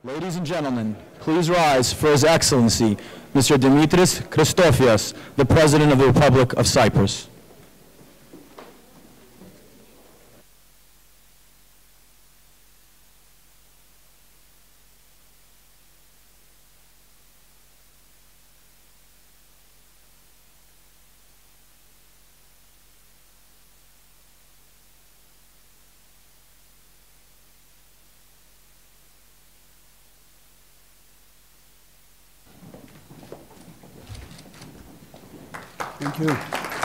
Ladies and gentlemen, please rise for His Excellency, Mr. Demetris Christofias, the President of the Republic of Cyprus. Thank you.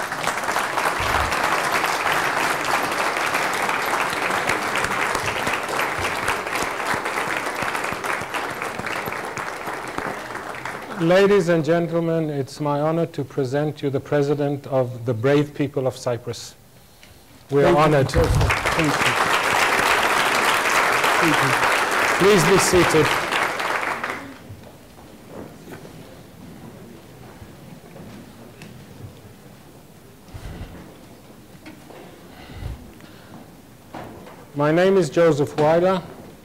Ladies and gentlemen, it's my honor to present you the President of the brave people of Cyprus. We are honored. Thank you. Thank you. Please be seated. My name is Joseph Weiler,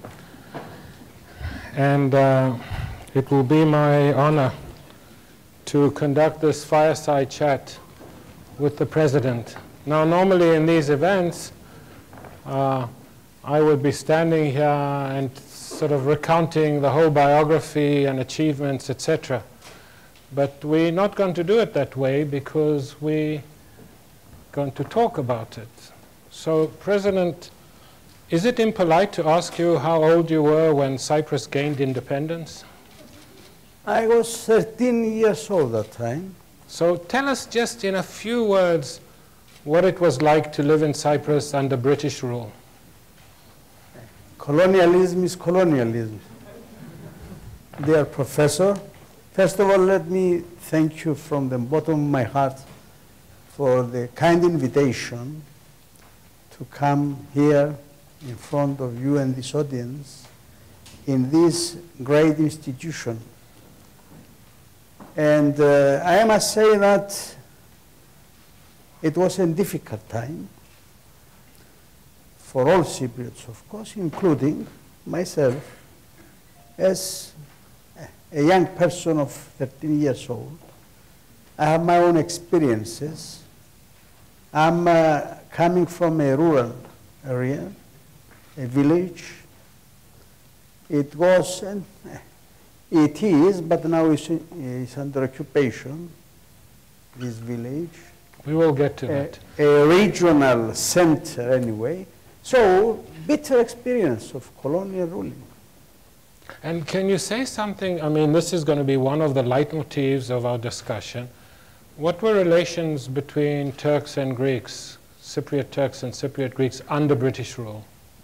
and it will be my honor to conduct this fireside chat with the President. Now, normally in these events, I would be standing here and sort of recounting the whole biography and achievements, etc. But we're not going to do it that way because we're going to talk about it. So, President, is it impolite to ask you how old you were when Cyprus gained independence? I was 13 years old at that time. So tell us just in a few words what it was like to live in Cyprus under British rule. Colonialism is colonialism. Dear Professor, first of all, let me thank you from the bottom of my heart for the kind invitation to come here in front of you and this audience in this great institution. And I must say that it was a difficult time for all Cypriots, of course, including myself, as a young person of 13 years old. I have my own experiences. I'm coming from a rural area, a village. It was, and it is, but now it's under occupation, this village. We will get to that. A regional center anyway. So, bitter experience of colonial ruling. And can you say something, I mean, this is going to be one of the leitmotifs of our discussion. What were relations between Turks and Greeks, Cypriot Turks and Cypriot Greeks under British rule?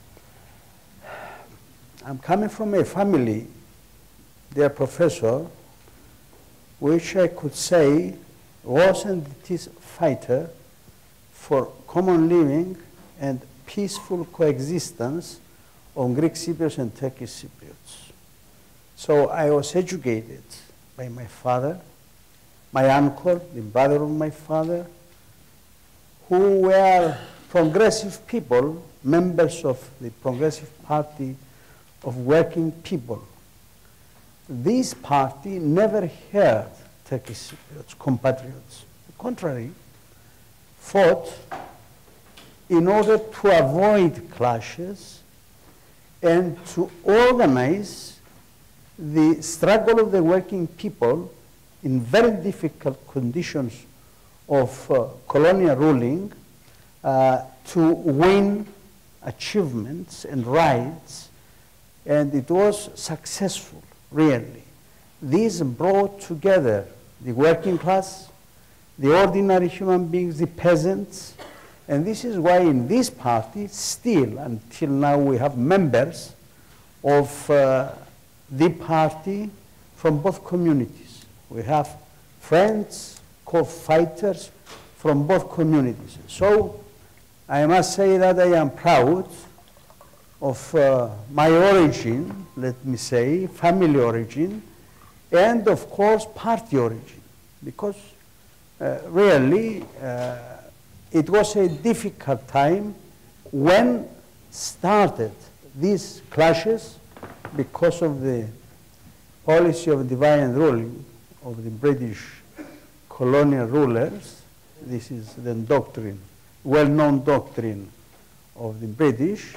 I'm coming from a family, dear Professor, which I could say was and it is fighter for common living and peaceful coexistence on Greek Cypriots and Turkish Cypriots. So I was educated by my father, my uncle, the brother of my father, who were progressive people, members of the Progressive Party of Working People. This party never heard Turkish Cypriots, compatriots. On the contrary, fought in order to avoid clashes and to organize the struggle of the working people in very difficult conditions of colonial ruling to win achievements and rights. And it was successful, really. This brought together the working class, the ordinary human beings, the peasants, and this is why in this party, still until now, we have members of the party from both communities. We have friends, co-fighters from both communities. So I must say that I am proud of my origin, let me say, family origin, and of course party origin, because really it was a difficult time when started these clashes because of the policy of divine rule of the British colonial rulers, this is the doctrine, well-known doctrine of the British,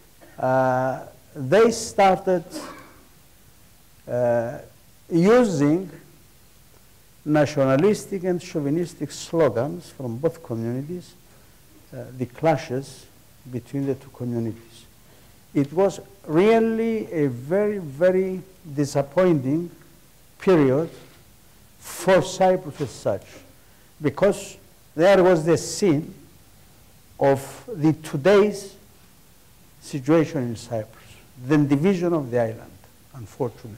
they started using nationalistic and chauvinistic slogans from both communities, the clashes between the two communities. It was really a very, very disappointing period for Cyprus as such, because there was the scene of the today's situation in Cyprus, the division of the island, unfortunately.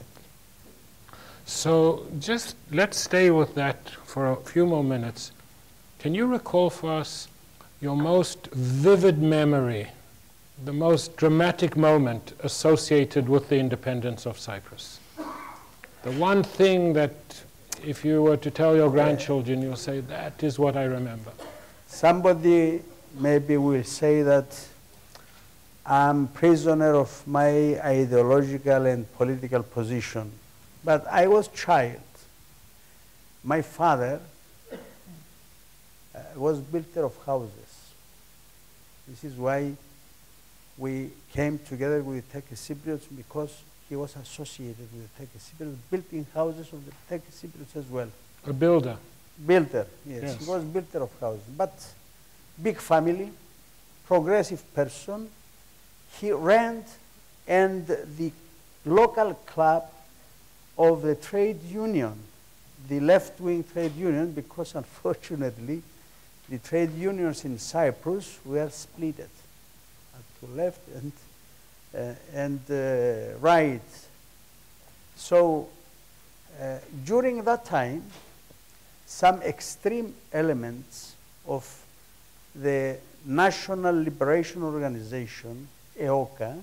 So just let's stay with that for a few more minutes. Can you recall for us your most vivid memory, the most dramatic moment associated with the independence of Cyprus? The one thing that, if you were to tell your grandchildren, you'll say, that is what I remember. Somebody maybe will say that I'm prisoner of my ideological and political position. But I was child. My father was builder of houses. This is why we came together with the Turkish Cypriots, because he was associated with the Turkish Cypriots, building houses of the Turkish Cypriots as well. A builder? Builder, yes. He was builder of houses. But big family, progressive person. He ran and the local club of the trade union, the left-wing trade union, because unfortunately the trade unions in Cyprus were split to left and right. So during that time, some extreme elements of the National Liberation Organization, EOKA,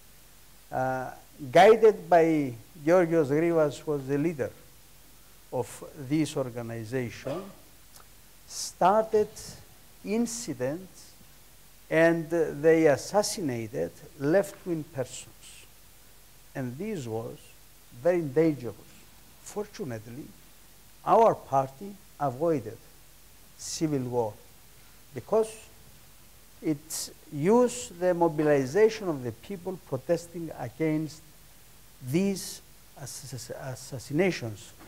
guided by Georgios Grivas, was the leader of this organization, started incidents and they assassinated left-wing persons. And this was very dangerous. Fortunately, our party avoided civil war because it used the mobilization of the people protesting against these assassinations.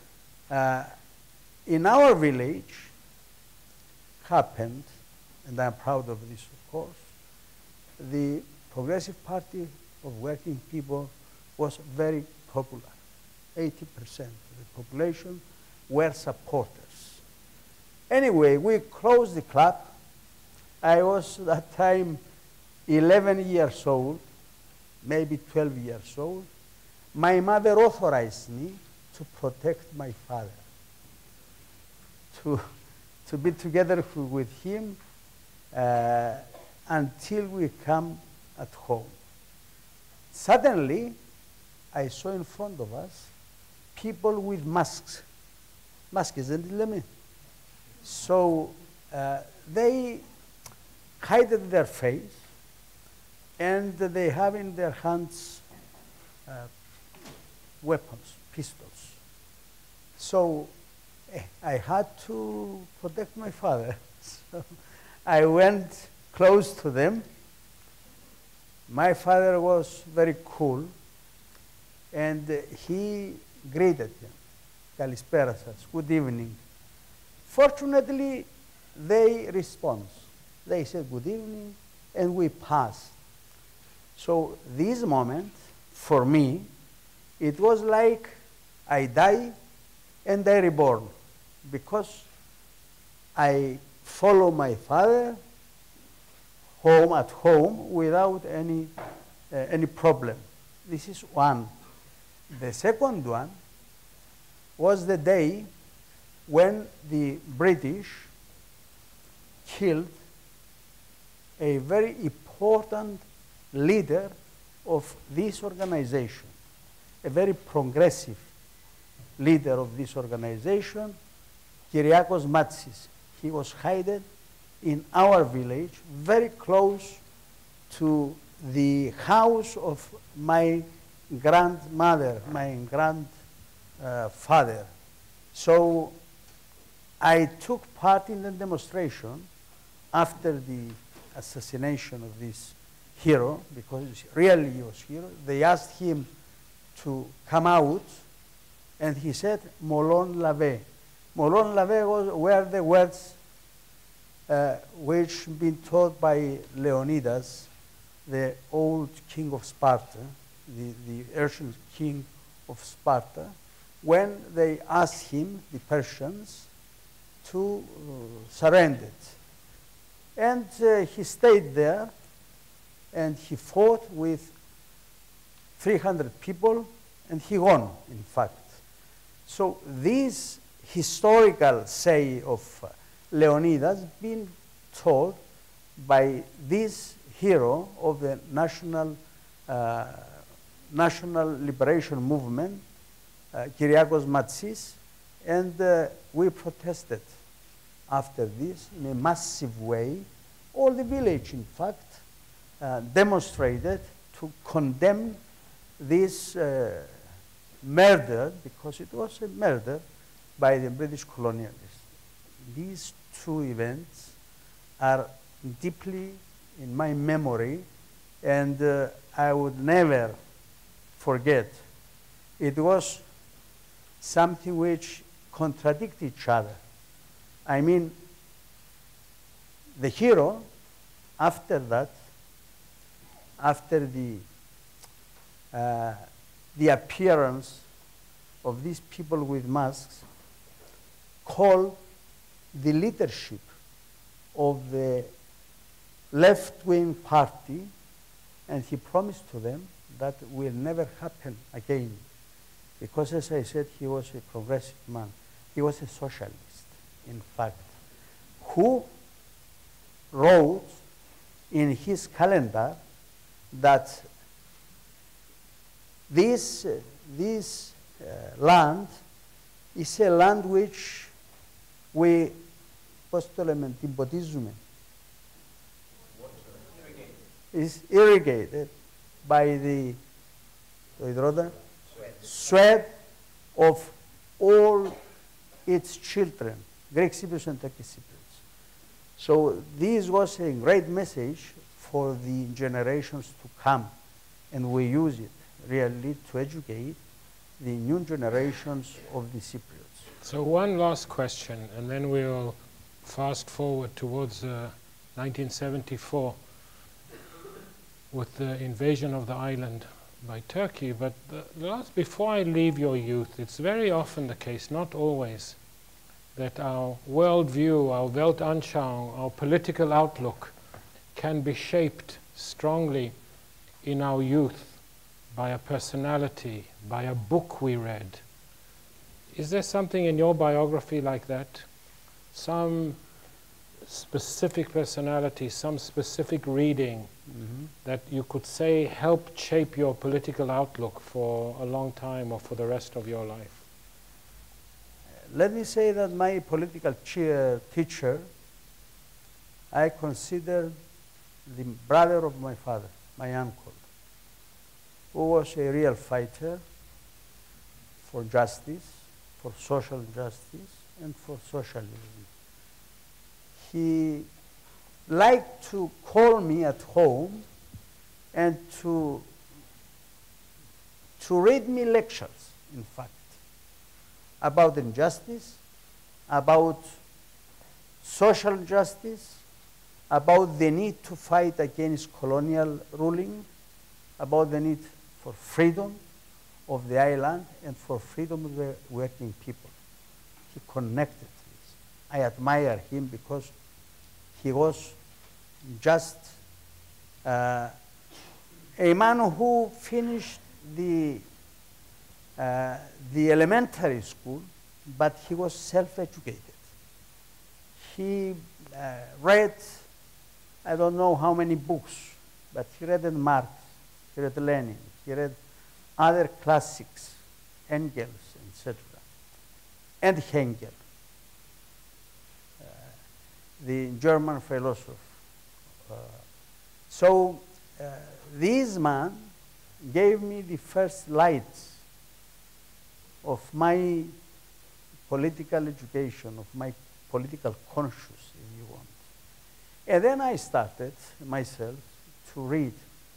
In our village happened, and I'm proud of this, of course, the Progressive Party of Working People was very popular. 80% of the population were supporters. Anyway, we closed the club. I was at that time 11 years old, maybe 12 years old. My mother authorized me to protect my father, to be together with him until we come at home. Suddenly, I saw in front of us people with masks. Masks, isn't it? So they hid their face, and they have in their hands weapons, pistols. So I had to protect my father. So I went close to them. My father was very cool, and he greeted him. Kalispera σας, good evening. Fortunately, they respond. They said good evening, and we passed. So this moment, for me, it was like I die and I reborn, because I follow my father home at home without any problem. This is one. The second one was the day when the British killed a very important leader of this organization, a very progressive leader of this organization, Kyriakos Matsis. He was hidden in our village, very close to the house of my grandmother, my grandfather. So I took part in the demonstration after the assassination of this hero, because really he was a hero. They asked him to come out, and he said, Molon lave. Molon lave were the words which been taught by Leonidas, the old king of Sparta, the Persian king of Sparta, when they asked him, the Persians, to surrender. And he stayed there, and he fought with 300 people, and he won, in fact. So this historical say of Leonidas been told by this hero of the national liberation movement, Kyriakos Matsis, and we protested after this in a massive way. All the village, in fact, demonstrated to condemn this murder, because it was a murder by the British colonialists. These two events are deeply in my memory, and I would never forget. It was something which contradict each other. I mean, the hero, after that, after the appearance of these people with masks, called the leadership of the left-wing party, and he promised to them that will never happen again. Because, as I said, he was a progressive man. He was a socialist, in fact, who wrote in his calendar that this land is a land which we is irrigated by the sweat of all its children, Greek Cypriots and Turkish Cypriots. So this was a great message for the generations to come, and we use it really to educate the new generations of the Cypriots. So one last question, and then we'll fast forward towards 1974 with the invasion of the island by Turkey. But before I leave your youth, it's very often the case, not always, that our worldview, our Weltanschauung, our political outlook can be shaped strongly in our youth by a personality, by a book we read. Is there something in your biography like that? Some specific personality, some specific reading that you could say helped shape your political outlook for a long time or for the rest of your life? Let me say that my political teacher, I consider the brother of my father, my uncle, who was a real fighter for justice, for social justice, and for socialism. He liked to call me at home and to read me lectures, in fact, about injustice, about social justice, about the need to fight against colonial ruling, about the need for freedom of the island and for freedom of the working people. He connected this. I admire him because he was just a man who finished the elementary school, but he was self-educated. He read, I don't know how many books, but he read Marx, he read Lenin, he read other classics, Engels, etc., and Hegel, the German philosopher. So this man gave me the first lights of my political education, of my political conscience, if you want. And then I started myself to read.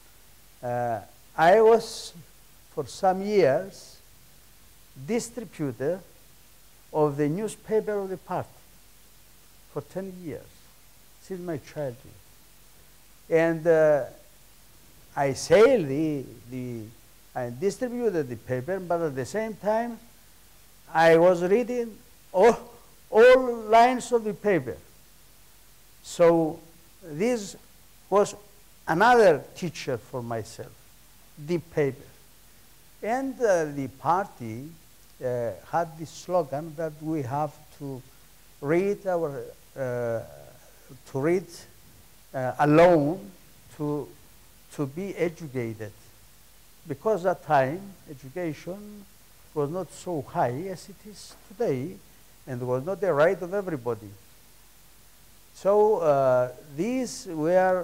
I was, for some years, distributor of the newspaper of the party for 10 years, since my childhood. And I I distributed the paper, but at the same time, I was reading all lines of the paper. So this was another teacher for myself, the paper. And the party had this slogan that we have to read alone to be educated, because at that time education was not so high as it is today, and was not the right of everybody. So these were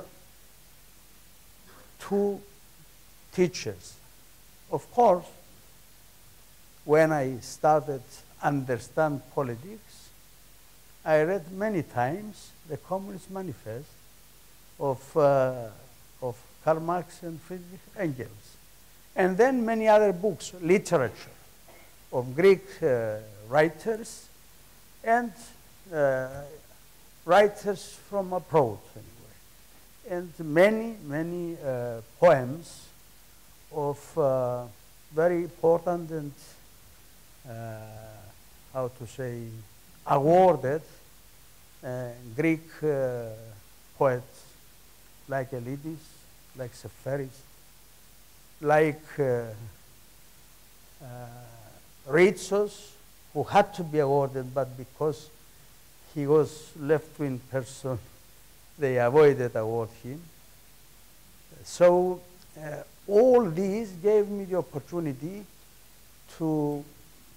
two teachers. Of course, when I started to understand politics, I read many times the Communist Manifest of Karl Marx and Friedrich Engels, and then many other books, literature of Greek writers and writers from abroad, anyway, and many poems of very important and how to say, awarded Greek poets like Elitis, like Seferis, like Ritsos, who had to be awarded, but because he was left-wing person, they avoided award him. So all these gave me the opportunity to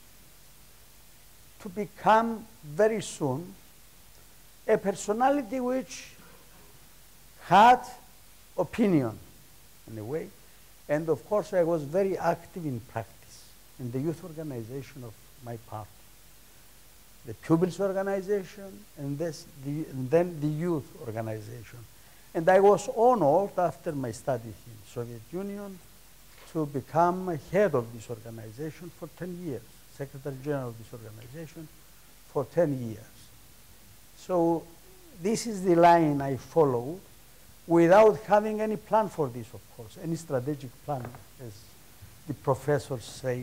become very soon a personality which had opinion in a way. And of course I was very active in practice in the youth organization of my party, the pupils organization, and then the youth organization. And I was honored after my studies in Soviet Union to become head of this organization for 10 years, Secretary General of this organization for 10 years. So this is the line I followed without having any plan for this, of course, any strategic plan, as the professors say.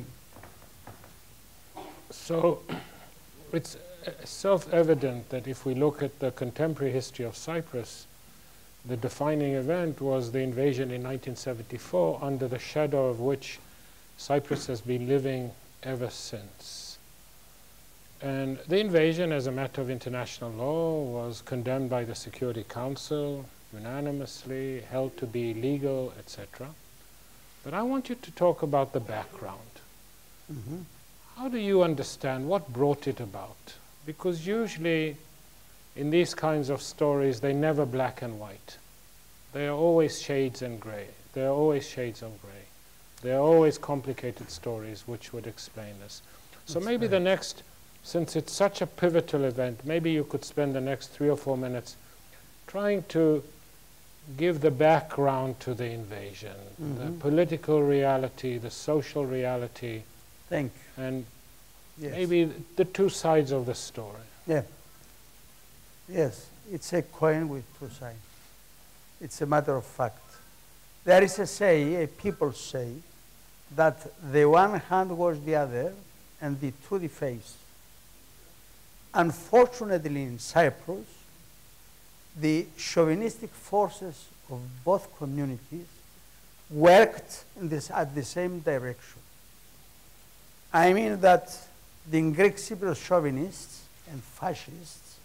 So it's self-evident that if we look at the contemporary history of Cyprus, the defining event was the invasion in 1974, under the shadow of which Cyprus has been living ever since. And the invasion, as a matter of international law, was condemned by the Security Council unanimously, held to be illegal, etc. But I want you to talk about the background. Mm-hmm. How do you understand what brought it about? Because usually in these kinds of stories, they're never black and white. They are always shades and gray. There are always shades of gray. There are always complicated stories which would explain this. So That's maybe right. the next, since it's such a pivotal event, maybe you could spend the next 3 or 4 minutes trying to give the background to the invasion, the political reality, the social reality, Thank you. and Yes. maybe the two sides of the story. Yeah. Yes, it's a coin with two sides. It's a matter of fact. There is people say, that the one hand wash the other and the two the face. Unfortunately, in Cyprus, the chauvinistic forces of both communities worked at the same direction. I mean that the Greek Cypriot chauvinists and fascists,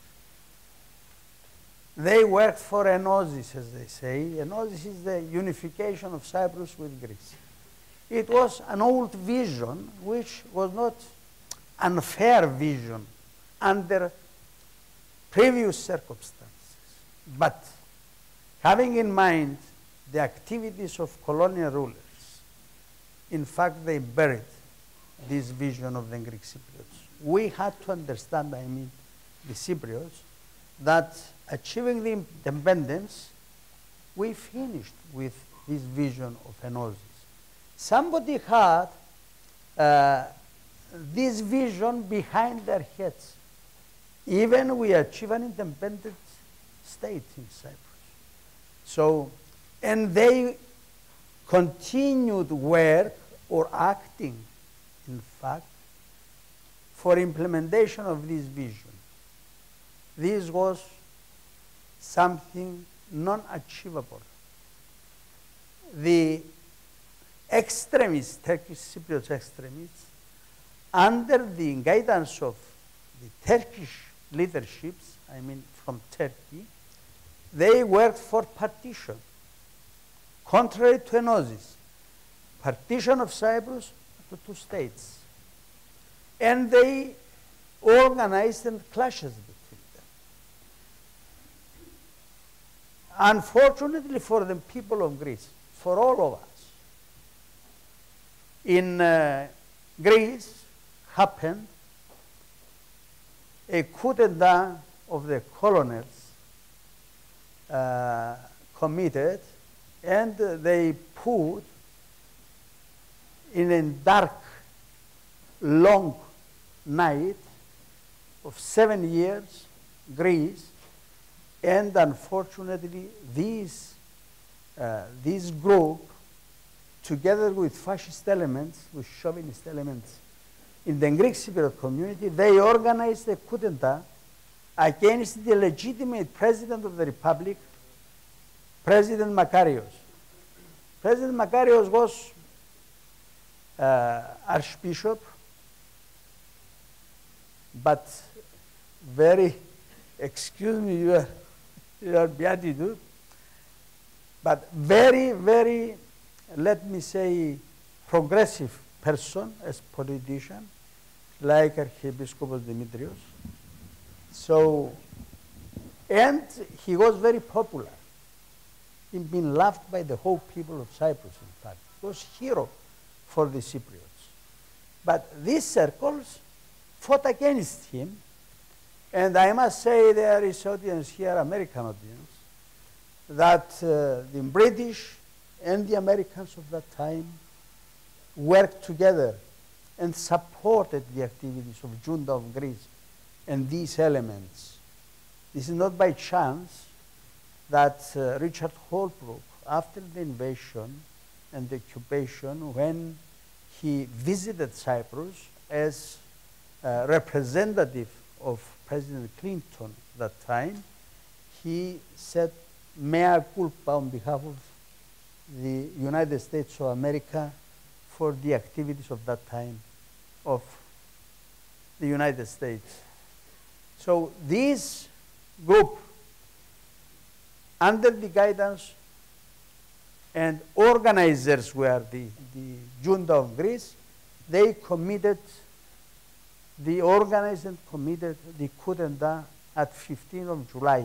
they worked for enosis, as they say. Enosis is the unification of Cyprus with Greece. It was an old vision, which was not an unfair vision under previous circumstances. But having in mind the activities of colonial rulers in fact, they buried this vision of the Greek Cypriots. We had to understand, I mean, the Cypriots, that achieving the independence, we finished with this vision of enosis. Somebody had this vision behind their heads. Even we achieve an independent state in Cyprus. So, and they continued work or acting, in fact, for implementation of this vision. This was something non-achievable. The extremists, Turkish Cypriot extremists, under the guidance of the Turkish leaderships, I mean from Turkey, they worked for partition, contrary to enosis, partition of Cyprus to 2 states. And they organized and clashes between them. Unfortunately for the people of Greece, for all of us, in Greece happened a coup d'etat of the colonels committed, and they put in a dark, long night of 7 years Greece, and unfortunately this group, together with fascist elements, with chauvinist elements in the Greek Cypriot community, they organized a coup d'etat against the legitimate president of the republic, President Makarios. President Makarios was archbishop, but very, excuse me, your beatitude, but very, very, let me say, progressive person as politician, like Archiepiscopos Demetrios. So, and he was very popular. He'd been loved by the whole people of Cyprus, in fact. He was a hero for the Cypriots. But these circles fought against him, and I must say there is audience here, American audience, that the British and the Americans of that time worked together and supported the activities of Junta of Greece and these elements. This is not by chance that Richard Holbrooke, after the invasion and the occupation, when he visited Cyprus as representative of President Clinton at that time, he said mea culpa on behalf of the United States of America for the activities of that time of the United States. So this group, under the guidance and organizers were the Junta of Greece, they organized and committed the coup d'etat at 15th of July,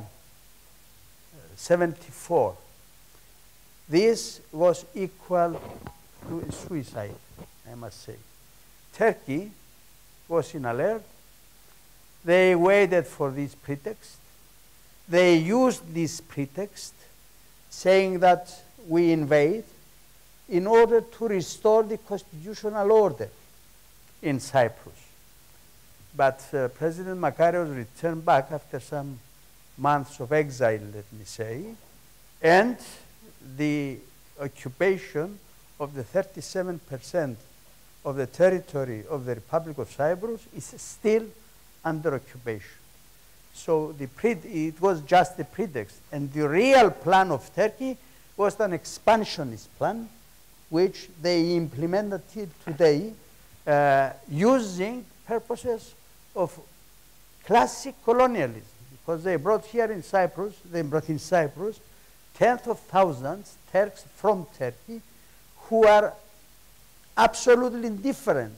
74. This was equal to suicide, I must say. Turkey was in alert. They waited for this pretext. They used this pretext, saying that we invade in order to restore the constitutional order in Cyprus. But President Makarios returned back after some months of exile, let me say, and the occupation of the 37% of the territory of the Republic of Cyprus is still under occupation. So it was just a pretext. And the real plan of Turkey was an expansionist plan, which they implemented till today, using purposes of classic colonialism. Because they brought here in Cyprus, tens of thousands Turks from Turkey who are absolutely indifferent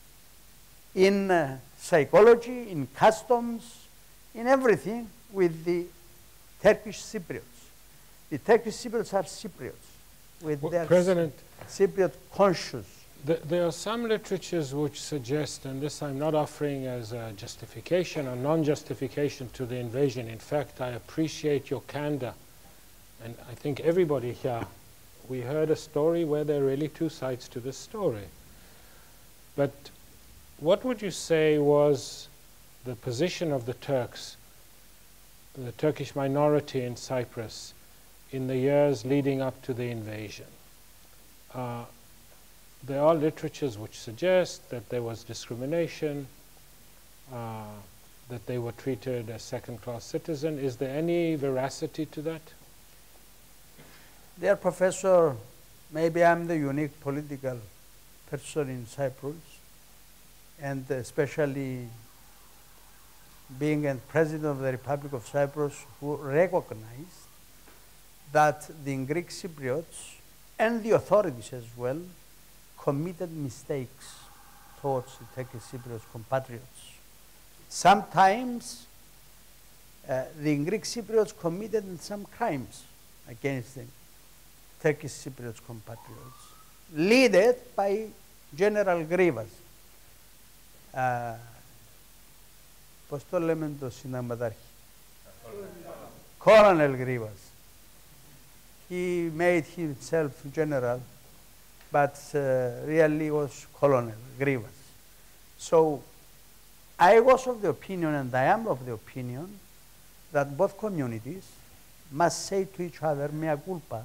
in psychology, in customs, in everything with the Turkish Cypriots. The Turkish Cypriots are Cypriots with their Cypriot conscious There are some literatures which suggest, and this I'm not offering as a justification or non-justification to the invasion. In fact, I appreciate your candor. And I think everybody here, we heard a story where there are really two sides to this story. But what would you say was the position of the Turks, the Turkish minority in Cyprus, in the years leading up to the invasion? There are literatures which suggest that there was discrimination, that they were treated as second-class citizens. Is there any veracity to that? Dear Professor, maybe I'm the unique political person in Cyprus, and especially being a president of the Republic of Cyprus who recognized that the Greek Cypriots and the authorities as well committed mistakes towards the Turkish Cypriot compatriots. Sometimes the Greek Cypriots committed some crimes against the Turkish Cypriot compatriots, led by General Grivas. Πώς το λέμε το συνταγματάρχη? Colonel Grivas. He made himself general, but really was Colonel Grivas. So I was of the opinion, and I am of the opinion, that both communities must say to each other, mea culpa,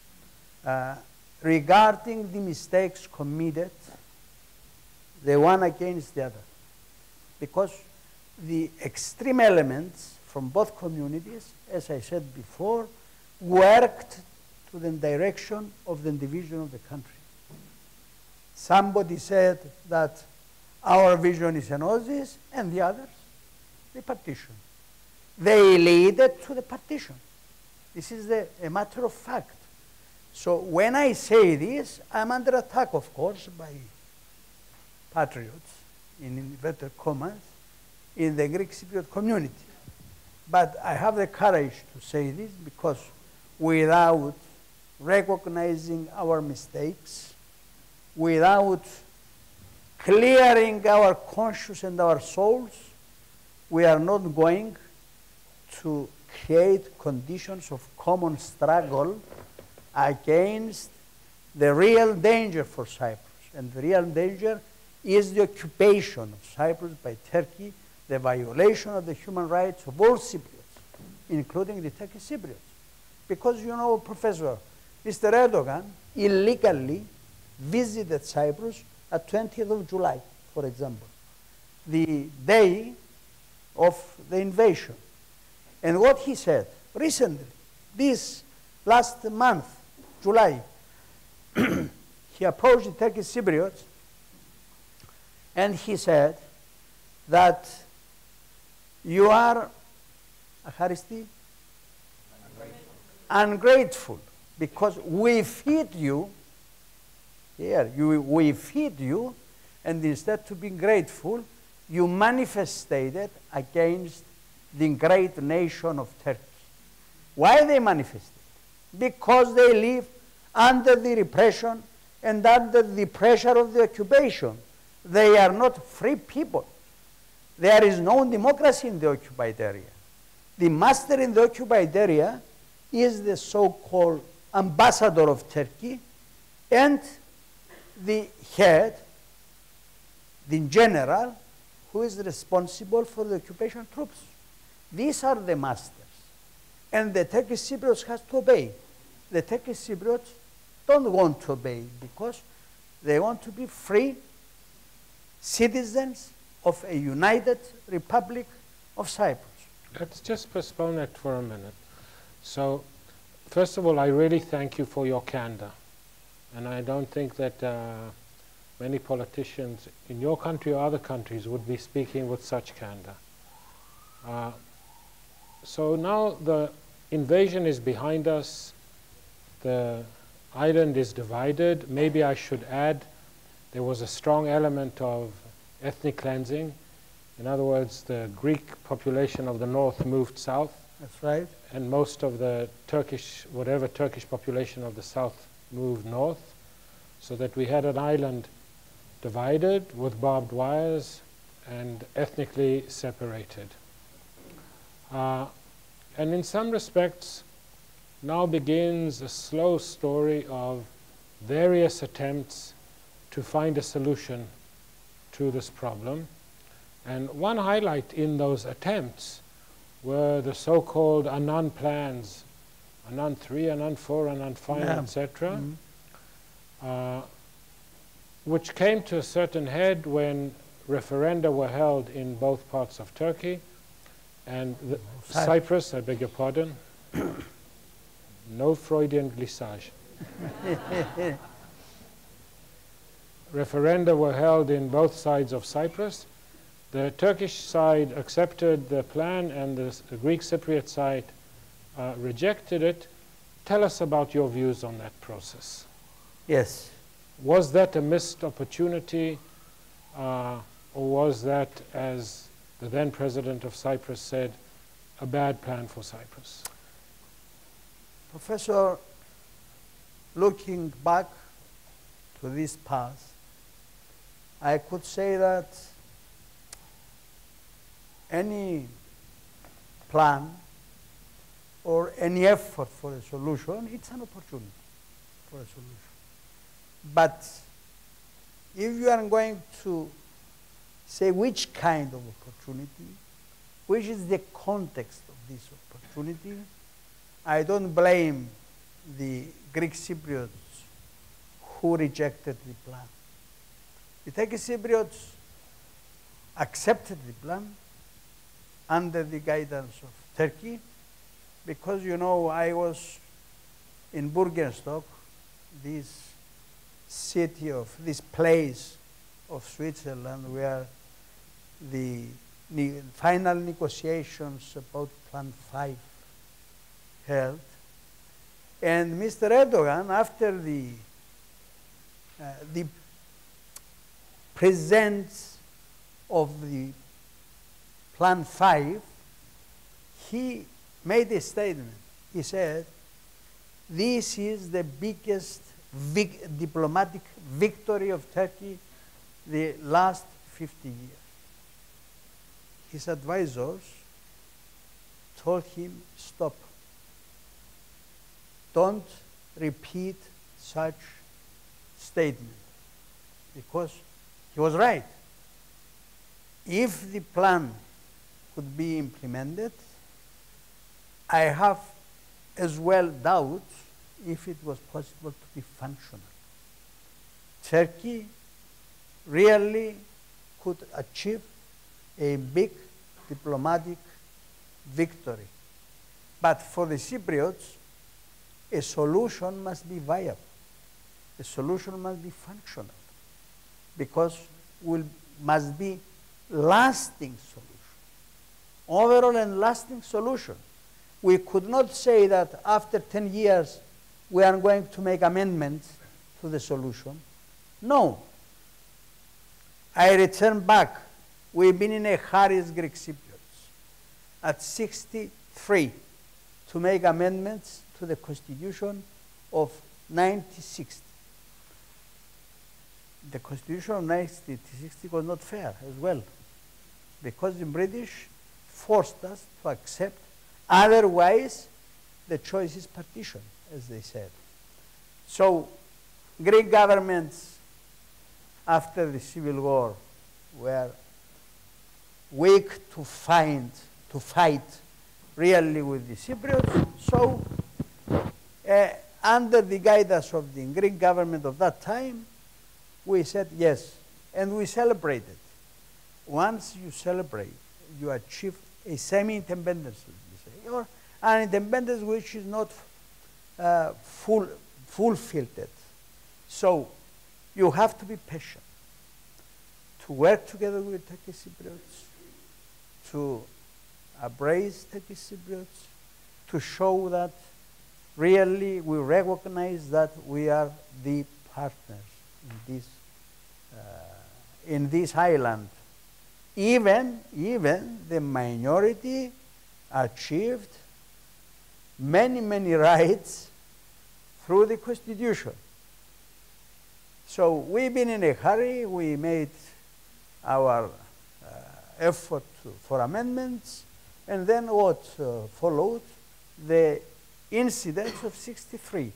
regarding the mistakes committed, the one against the other. Because the extreme elements from both communities, as I said before, worked to the direction of the division of the country. Somebody said that our vision is enosis, and the others, the partition. They led to the partition. This is a matter of fact. So when I say this, I'm under attack, of course, by patriots, in inverted commas, in the Greek Cypriot community. But I have the courage to say this because without recognizing our mistakes, without clearing our conscience and our souls, we are not going to create conditions of common struggle against the real danger for Cyprus. And the real danger is the occupation of Cyprus by Turkey, the violation of the human rights of all Cypriots, including the Turkish Cypriots. Because, you know, Professor, Mr. Erdogan illegally visited Cyprus at 20th of July, for example, the day of the invasion. And what he said recently, this last month, July, he approached the Turkish Cypriots and he said that you are ungrateful because we feed you, we feed you, and instead to be grateful, you manifested against the great nation of Turkey. Why they manifested? Because they live under the repression and under the pressure of the occupation. They are not free people. There is no democracy in the occupied area. The master in the occupied area is the so-called ambassador of Turkey and the head, the general, who is responsible for the occupation troops. These are the masters. And the Turkish Cypriots has to obey. The Turkish Cypriots don't want to obey because they want to be free citizens of a united Republic of Cyprus. Let's just postpone that for a minute. So, first of all, I really thank you for your candor. And I don't think that many politicians in your country or other countries would be speaking with such candor. So now the invasion is behind us. The island is divided. Maybe I should add there was a strong element of ethnic cleansing. In other words, the Greek population of the north moved south. That's right. And most of the Turkish, whatever Turkish population of the south moved north, so that we had an island divided with barbed wires and ethnically separated. And in some respects, now begins a slow story of various attempts to find a solution to this problem. And one highlight in those attempts were the so-called Annan plans, Annan 3, Annan 4, Annan 5, etc., which came to a certain head when referenda were held in both parts of Turkey and Cyprus, I beg your pardon. No Freudian glissage. Referenda were held in both sides of Cyprus. The Turkish side accepted the plan and the Greek Cypriot side rejected it. Tell us about your views on that process. Yes. Was that a missed opportunity, or was that, as the then president of Cyprus said, a bad plan for Cyprus? Professor, looking back to this past, I could say that any plan or any effort for a solution, it's an opportunity for a solution. But if you are going to say which kind of opportunity, which is the context of this opportunity, I don't blame the Greek Cypriots who rejected the plan. The Turkish Cypriots accepted the plan under the guidance of Turkey, because, you know, I was in Burgenstock, this city of, this place of Switzerland where the final negotiations about Plan 5 held. And Mr. Erdogan, after the presence of the Plan 5, he made a statement. He said, this is the biggest diplomatic victory of Turkey the last 50 years. His advisors told him, stop. Don't repeat such statement, because he was right. If the plan could be implemented, I have as well doubts if it was possible to be functional. Turkey really could achieve a big diplomatic victory. But for the Cypriots, a solution must be viable. A solution must be functional, because must be lasting solution, overall and lasting solution. We could not say that after 10 years we are going to make amendments to the solution. No. I return back. We've been in a hurry as Greek Cypriots at 63 to make amendments to the Constitution of 1960. The Constitution of 1960 was not fair as well, because the British forced us to accept, otherwise the choice is partition, as they said. So Greek governments after the Civil War were weak to fight really with the Cypriots. So under the guidance of the Greek government of that time, we said yes, and we celebrated. Once you celebrate, you achieve a semi-independence, or an independence which is not full-filled. So you have to be patient, to work together with Turkish Cypriots, to embrace Turkish Cypriots, to show that really we recognize that we are the partners in this island. Even the minority achieved many rights through the Constitution. So we've been in a hurry. We made our effort for amendments, and then what followed? The incidents of '63.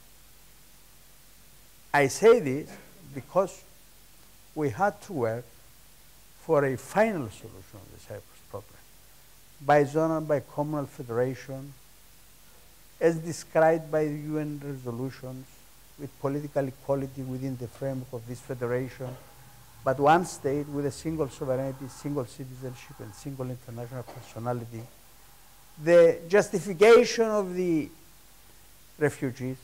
I say this because we had to work for a final solution of the Cyprus problem, bizonal, bicommunal federation, as described by the UN resolutions, with political equality within the framework of this federation, but one state with a single sovereignty, single citizenship, and single international personality. The justification of the refugees,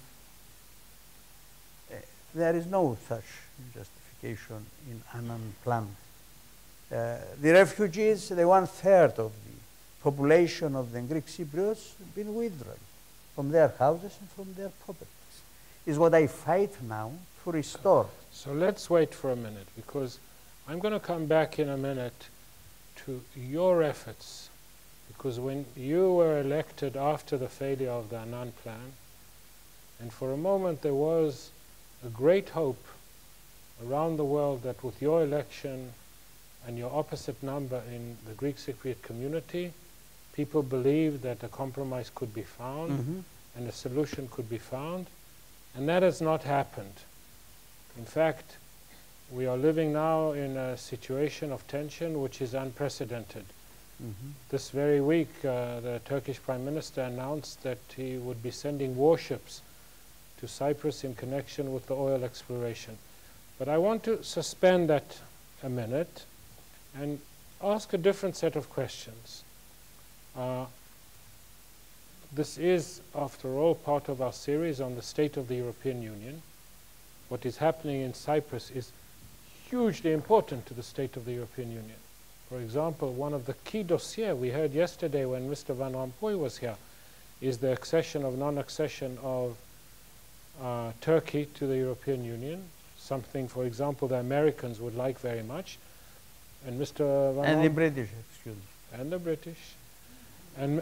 there is no such justification in Annan plan. The refugees, the 1/3 of the population of the Greek Cypriots, have been withdrawn from their houses and from their properties. Is what I fight now to restore. So let's wait for a minute, because I'm going to come back in a minute to your efforts. Because when you were elected after the failure of the Annan plan, and for a moment there was a great hope around the world that with your election and your opposite number in the Greek Cypriot community, people believed that a compromise could be found and a solution could be found, and that has not happened. In fact, we are living now in a situation of tension which is unprecedented. This very week, the Turkish Prime Minister announced that he would be sending warships to Cyprus in connection with the oil exploration. But I want to suspend that a minute and ask a different set of questions. This is, after all, part of our series on the state of the European Union. What is happening in Cyprus is hugely important to the state of the European Union. For example, one of the key dossiers we heard yesterday when Mr. Van Rompuy was here is the accession of non-accession of Turkey to the European Union, something, for example, the Americans would like very much. And Mr. Van And the British, excuse me. And the British. And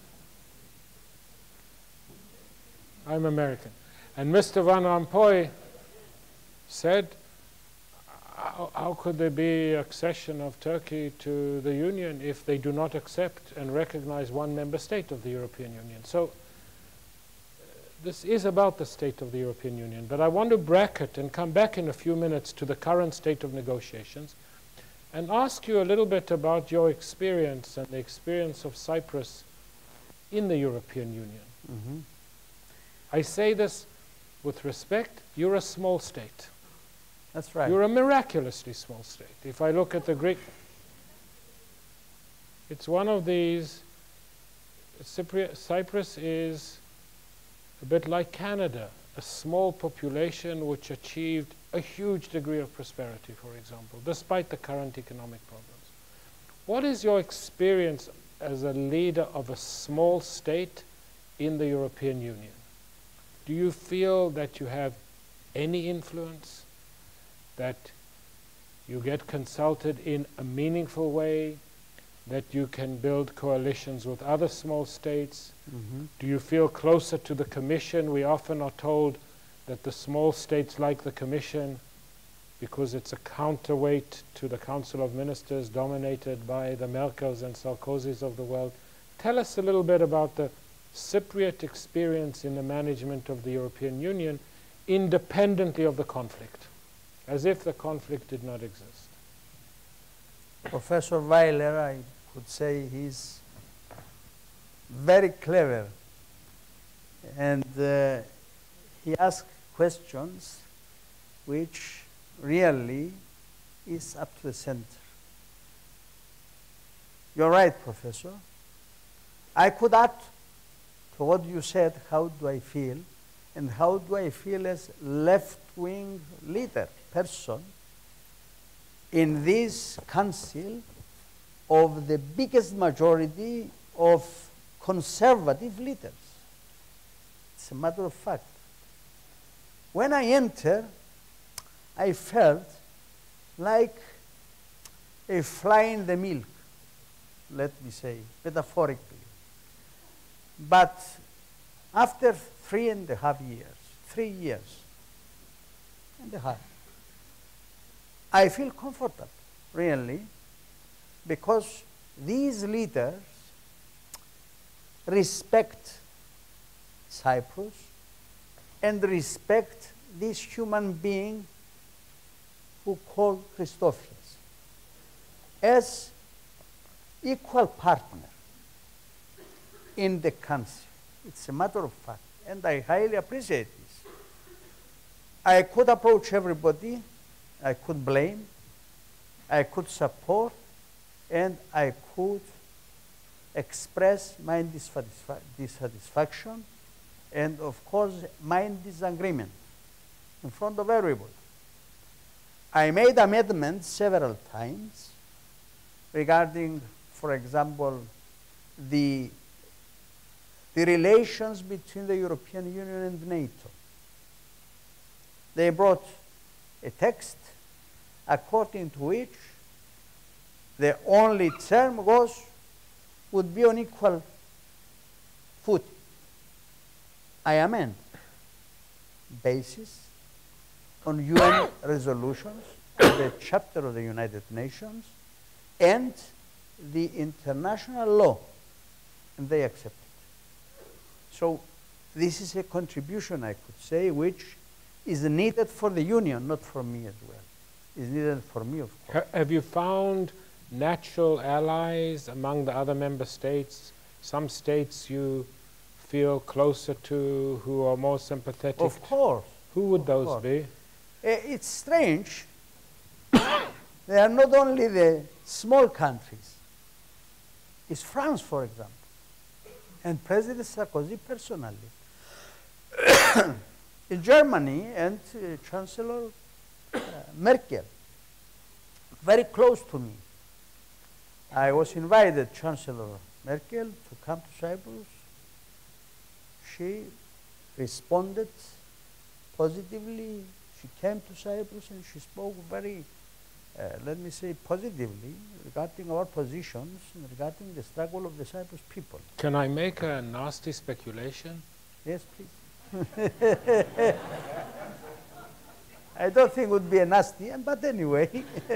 I'm American. And Mr. Van Rompuy said, how could there be accession of Turkey to the Union if they do not accept and recognize one member state of the European Union? So this is about the state of the European Union. But I want to bracket and come back in a few minutes to the current state of negotiations and ask you a little bit about your experience and the experience of Cyprus in the European Union. I say this with respect. You're a small state. That's right. You're a miraculously small state. If I look at the Greek, it's one of these. Cyprus is a bit like Canada, a small population which achieved a huge degree of prosperity, for example, despite the current economic problems. What is your experience as a leader of a small state in the European Union? Do you feel that you have any influence, that you get consulted in a meaningful way, that you can build coalitions with other small states? Do you feel closer to the Commission? We often are told that the small states like the Commission because it's a counterweight to the Council of Ministers dominated by the Merkels and Sarkozys of the world. Tell us a little bit about the Cypriot experience in the management of the European Union independently of the conflict, as if the conflict did not exist. Professor Weiler, I could say he's very clever, and he asks questions which really is up to the center. You're right, Professor. I could add to what you said, how do I feel, and how do I feel as left-wing leader, person, in this council of the biggest majority of conservative leaders. It's a matter of fact. When I entered, I felt like a fly in the milk, let me say, metaphorically. But after 3.5 years, 3 years and a half, I feel comfortable, really, because these leaders respect Cyprus and respect this human being who called Christofias as equal partner in the country. It's a matter of fact, and I highly appreciate this. I could approach everybody, I could blame, I could support, and I could express my dissatisfaction and, of course, my disagreement in front of everybody. I made amendments several times regarding, for example, the relations between the European Union and NATO. They brought a text according to which the only term would be on equal foot. I amend basis on UN resolutions, the chapter of the United Nations, and the international law, and they accept it. So this is a contribution, I could say, which is needed for the Union, not for me as well. Is needed for me, of course. Have you found natural allies among the other member states? Some states you feel closer to, who are more sympathetic? Of course. Who would those be? It's strange. They are not only the small countries. It's France, for example, and President Sarkozy personally. In Germany and Chancellor Merkel, very close to me. I was invited, Chancellor Merkel, to come to Cyprus. She responded positively. She came to Cyprus and she spoke very, let me say, positively regarding our positions and regarding the struggle of the Cyprus people. Can I make a nasty speculation? Yes, please. I don't think it would be a nasty, but anyway.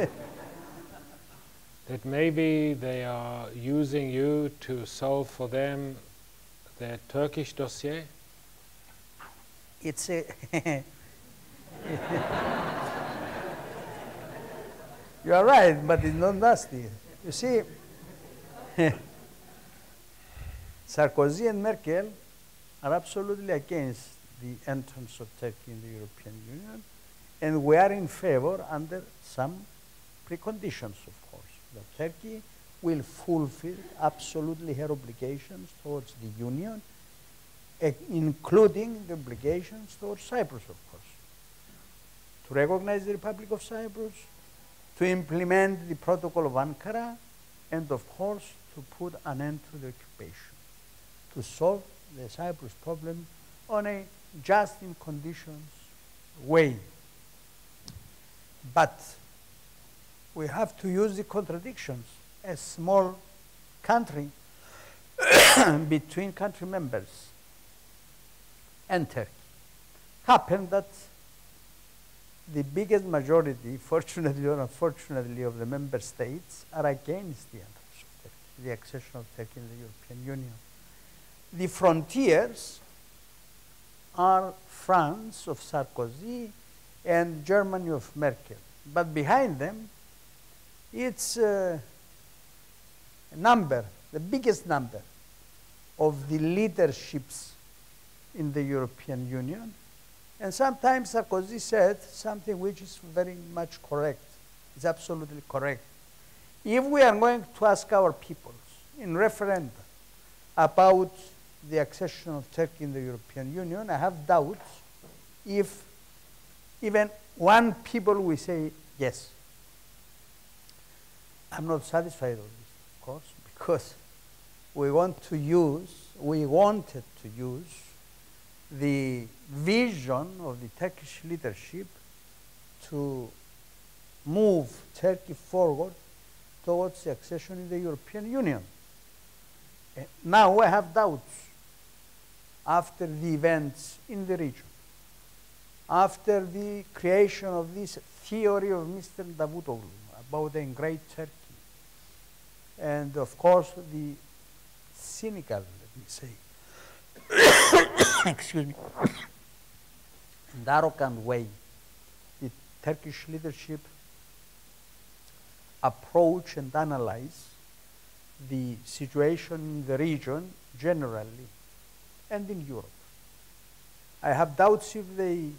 That maybe they are using you to solve for them their Turkish dossier? It's a you are right, but it's not nasty. You see, Sarkozy and Merkel are absolutely against the entrance of Turkey in the European Union, and we are in favor under some preconditions, of course. That Turkey will fulfill absolutely her obligations towards the Union, including the obligations towards Cyprus, of course. To recognize the Republic of Cyprus, to implement the Protocol of Ankara, and of course to put an end to the occupation, to solve the Cyprus problem on a just in conditions way. But we have to use the contradictions. A small country between country members and Turkey. Happened that the biggest majority, fortunately or unfortunately, of the member states are against the entrance of Turkey, the accession of Turkey in the European Union. The frontiers are France of Sarkozy and Germany of Merkel. But behind them, it's a number, the biggest number of the leaderships in the European Union. And sometimes Sarkozy said something which is very much correct. It's absolutely correct. If we are going to ask our peoples in referendum about the accession of Turkey in the European Union, I have doubts if even one people will say yes. I'm not satisfied with this, of course, because we wanted to use the vision of the Turkish leadership to move Turkey forward towards the accession in the European Union. Now I have doubts after the events in the region, after the creation of this theory of Mr. Davutoglu about a great Turkey. And of course, the cynical, let me say, excuse me, and arrogant way the Turkish leadership approach and analyze the situation in the region generally and in Europe. I have doubts if they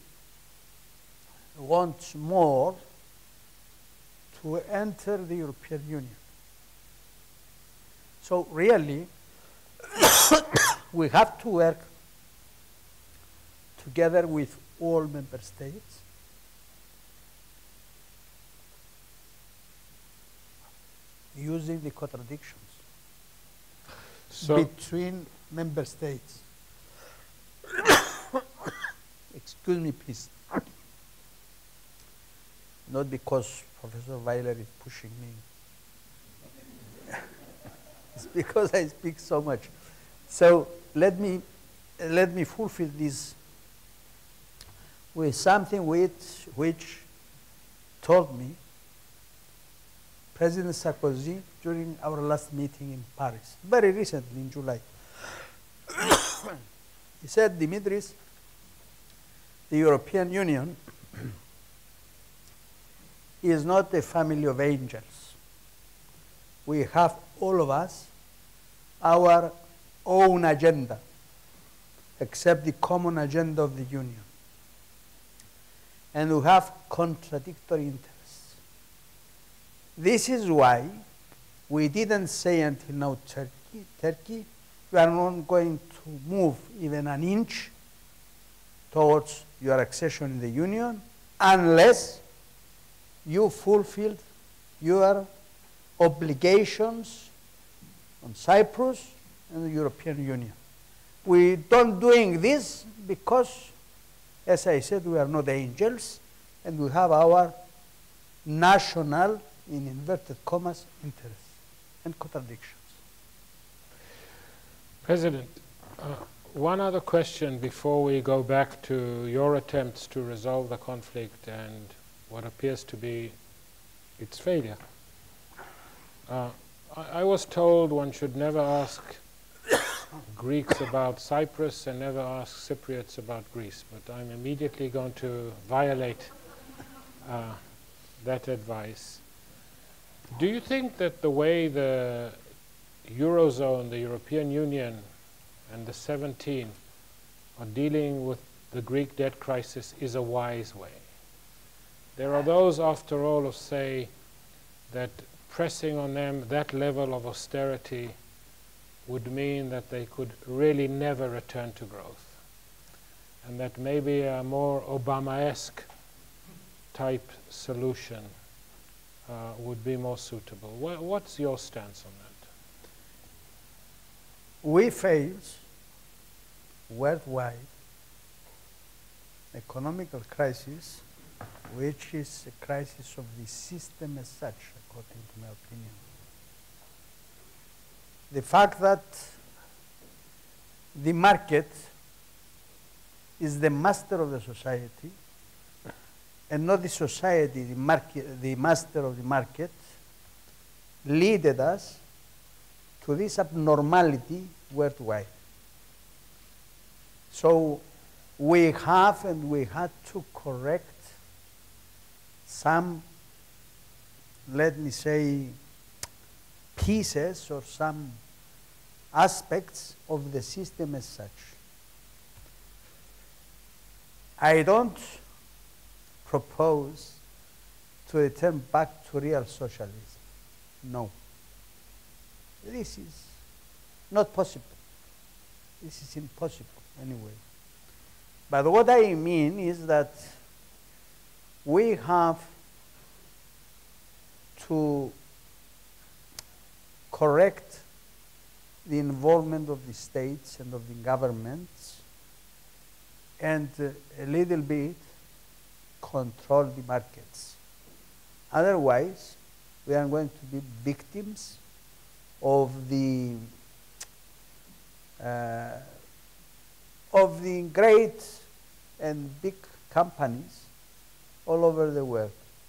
want more to enter the European Union. So really, we have to work together with all member states using the contradictions between member states. Excuse me, please. Not because Professor Weiler is pushing me. It's because I speak so much. So let me fulfill this with something which told me President Sarkozy during our last meeting in Paris, very recently in July. He said, Demetris, the European Union is not a family of angels. We have, all of us, our own agenda, except the common agenda of the Union. And we have contradictory interests. This is why we didn't say until now, Turkey, we are not going to move even an inch towards your accession in the Union unless you fulfilled your obligations on Cyprus and the European Union. We don't doing this because, as I said, we are not angels and we have our national, in inverted commas, interests and contradictions. President, one other question before we go back to your attempts to resolve the conflict and what appears to be its failure. I was told one should never ask Greeks about Cyprus and never ask Cypriots about Greece, but I'm immediately going to violate that advice. Do you think that the way the Eurozone, the European Union, and the 17 are dealing with the Greek debt crisis is a wise way? There are those, after all, who say that pressing on them that level of austerity would mean that they could really never return to growth, and that maybe a more Obama-esque type solution would be more suitable. What's your stance on that? We face worldwide economical crisis, which is a crisis of the system as such, according to my opinion. The fact that the market is the master of the society and not the society, the master of the market, led us to this abnormality worldwide. So we have and we had to correct some, let me say, pieces or some aspects of the system as such. I don't propose to return back to real socialism. No. This is not possible. This is impossible anyway. But what I mean is that we have to correct the involvement of the states and of the governments and a little bit control the markets. Otherwise, we are going to be victims of the great and big companies all over the world.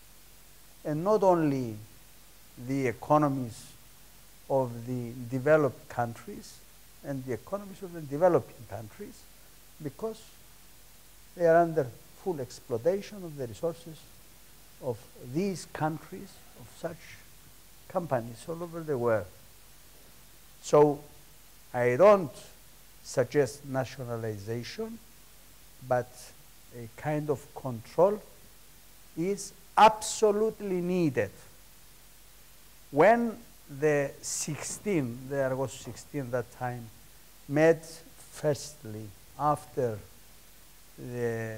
and not only the economies of the developed countries and the economies of the developing countries, because they are under full exploitation of the resources of these countries, of such companies all over the world. So I don't suggest nationalization, but a kind of control is absolutely needed. When the 16, there was 16 that time, met firstly after the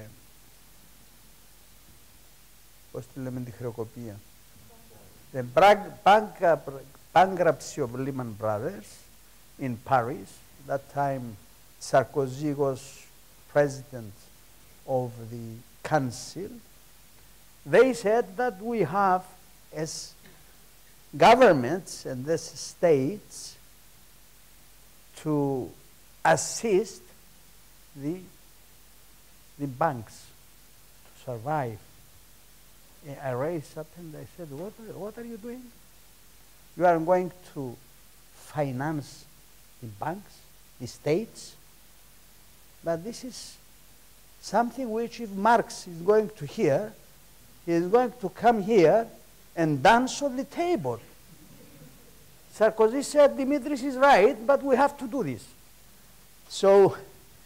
bankruptcy of Lehman Brothers in Paris. That time Sarkozy was president of the council. They said that we have, as governments and as states, to assist the banks to survive. I raised up and I said, what are you doing? You are going to finance the banks, the states? But this is something which, if Marx is going to hear, he is going to come here and dance on the table. Sarkozy said, Demetris is right, but we have to do this. So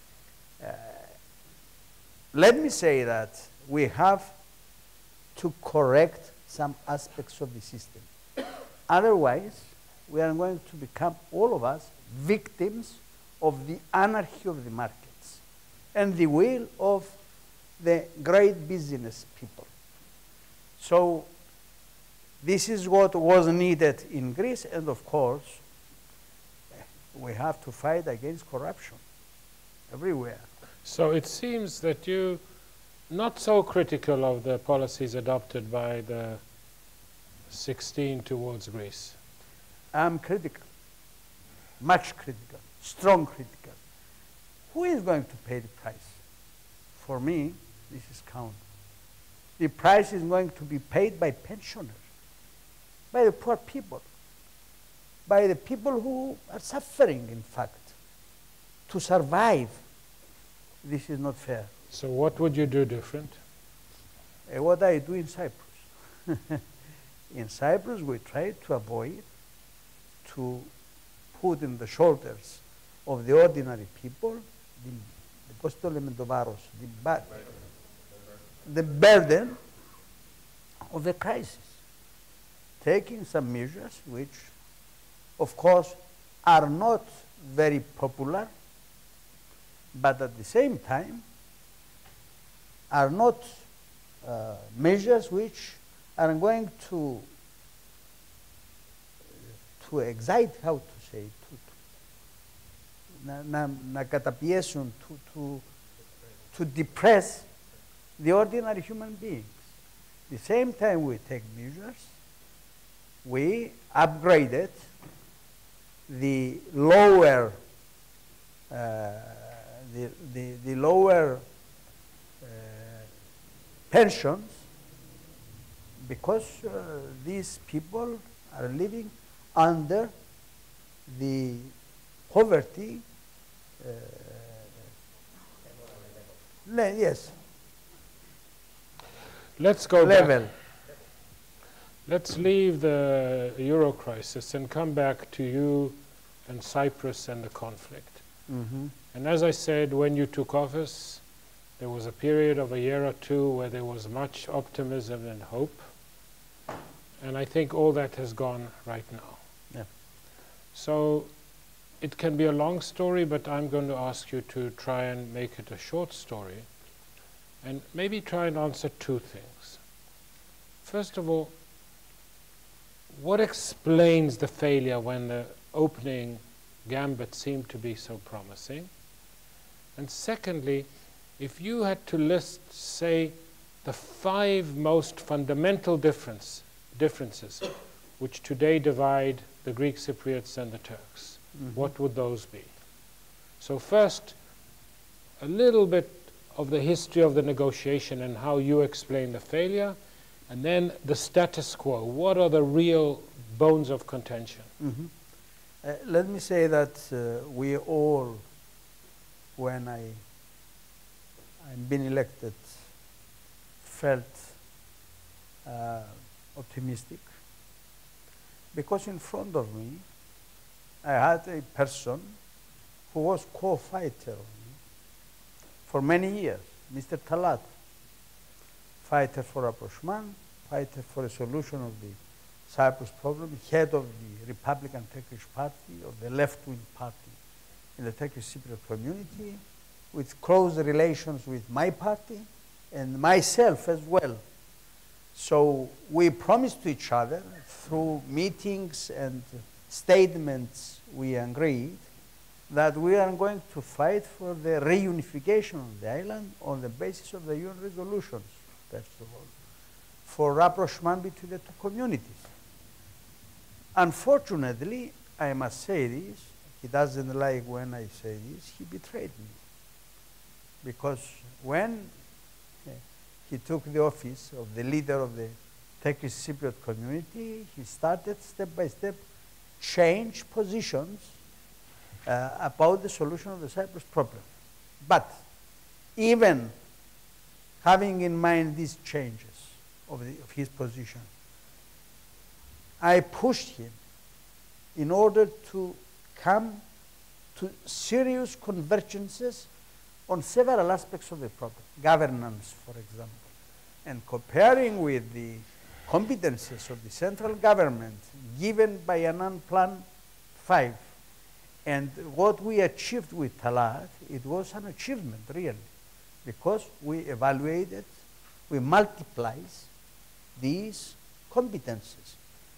let me say that we have to correct some aspects of the system. Otherwise, we are going to become, all of us, victims of the anarchy of the markets and the will of the great business people. So this is what was needed in Greece, and of course, we have to fight against corruption everywhere. So it seems that you're not so critical of the policies adopted by the 16 towards Greece. I'm critical, much critical, strong critical. Who is going to pay the price? For me, this is count. The price is going to be paid by pensioners, by the poor people, by the people who are suffering, in fact, to survive. This is not fair. So what would you do different? What I do in Cyprus. In Cyprus, we try to avoid to put in the shoulders of the ordinary people the burden of the crisis, taking some measures which, of course, are not very popular, but at the same time are not measures which are going to excite, how to say, to depress the ordinary human beings. At the same time we take measures, we upgraded the lower the lower pensions, because these people are living under the poverty yes. Let's go level. back. Let's leave the Euro crisis and come back to you and Cyprus and the conflict. Mm-hmm. And as I said, when you took office, there was a period of a year or two where there was much optimism and hope. And I think all that has gone right now. Yeah. So it can be a long story, but I'm going to ask you to try and make it a short story and maybe try and answer two things. First of all, what explains the failure when the opening gambit seemed to be so promising? And secondly, if you had to list, say, the 5 most fundamental differences which today divide the Greek Cypriots and the Turks, what would those be? So first, a little bit of the history of the negotiation and how you explain the failure, And then the status quo. What are the real bones of contention? Let me say that we all, when I'm been elected, felt optimistic, because in front of me I had a person who was co-fighter for many years, Mr. Talat, fighter for rapprochement, fighter for a solution of the Cyprus problem, head of the Republican Turkish Party, of the left-wing party in the Turkish Cypriot community, with close relations with my party and myself as well. So we promised to each other through meetings and statements, we agreed that we are going to fight for the reunification of the island on the basis of the UN resolutions, first of all, for rapprochement between the two communities. Unfortunately, I must say this, he doesn't like when I say this, he betrayed me. Because when he took the office of the leader of the Turkish Cypriot community, he started step by step change positions about the solution of the Cyprus problem. But even having in mind these changes of his position, I pushed him in order to come to serious convergences on several aspects of the problem, governance, for example, and comparing with the competences of the central government given by Annan Plan 5 and what we achieved with Talat, it was an achievement, really, because we evaluated, we multiplied these competences.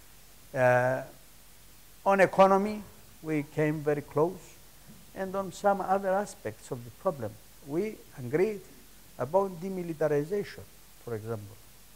On economy, we came very close, and on some other aspects of the problem, we agreed about demilitarization, for example.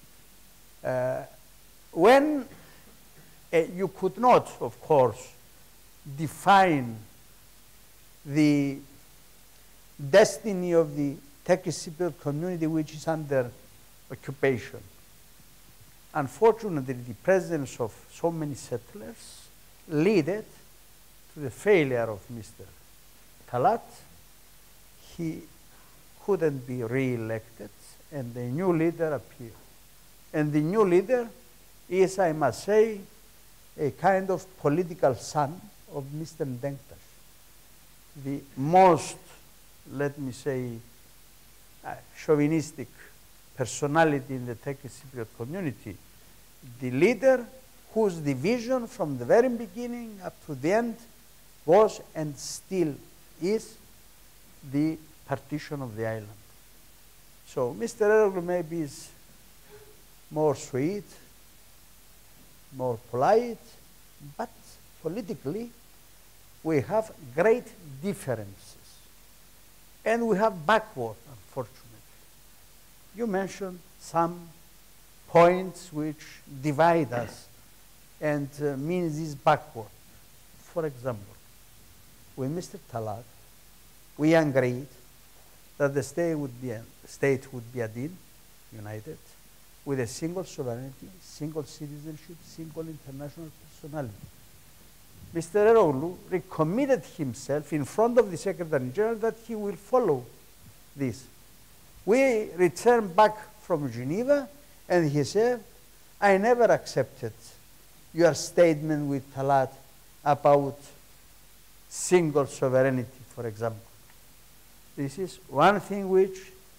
When you could not, of course, define the destiny of the Turkish Cypriot community which is under occupation. Unfortunately, the presence of so many settlers led to the failure of Mr. Talat. He couldn't be re-elected, and a new leader appeared. And the new leader is, I must say, a kind of political son of Mr. Demetris, the most, let me say, chauvinistic personality in the Turkish Cypriot community, the leader whose division from the very beginning up to the end was and still is the partition of the island. So Mr. Erdogan maybe is more sweet, more polite, but politically we have great differences. And we have backward, unfortunately. You mentioned some points which divide us and means this backward. For example, with Mr. Talat, we agreed that the state would be Adin, united, with a single sovereignty, single citizenship, single international personality. Mr. Erdogan recommitted himself in front of the Secretary General that he will follow this. We returned back from Geneva, and he said, I never accepted your statement with Talat about single sovereignty, for example. This is one thing which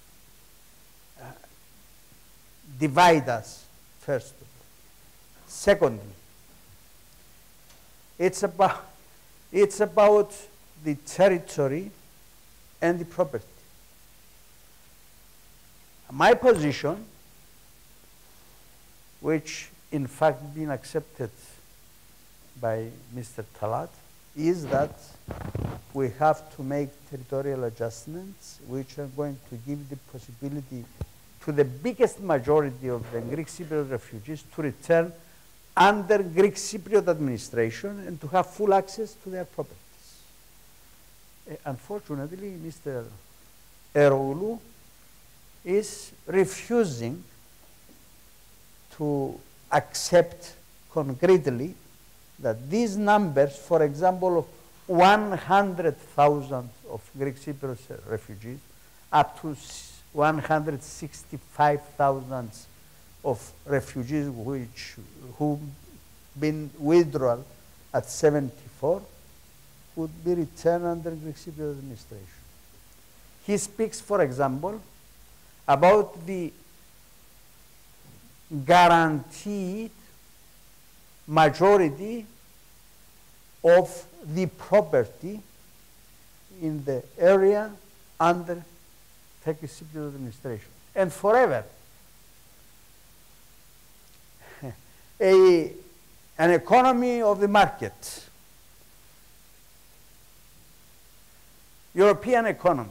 divides us, first of all. Secondly, it's about the territory and the property. My position, which in fact been accepted by Mr. Talat, is that we have to make territorial adjustments which are going to give the possibility to the biggest majority of the Greek Cypriot refugees to return under Greek Cypriot administration and to have full access to their properties. Unfortunately, Mr. Erdogan is refusing to accept concretely that these numbers, for example, of 100,000 of Greek Cypriot refugees, up to 165,000 of refugees who've been withdrawn at 74, would be returned under Greek Cypriot administration. He speaks, for example, about the guaranteed majority of the property in the area under Turkish Cypriot administration. And forever, an economy of the market, European economy,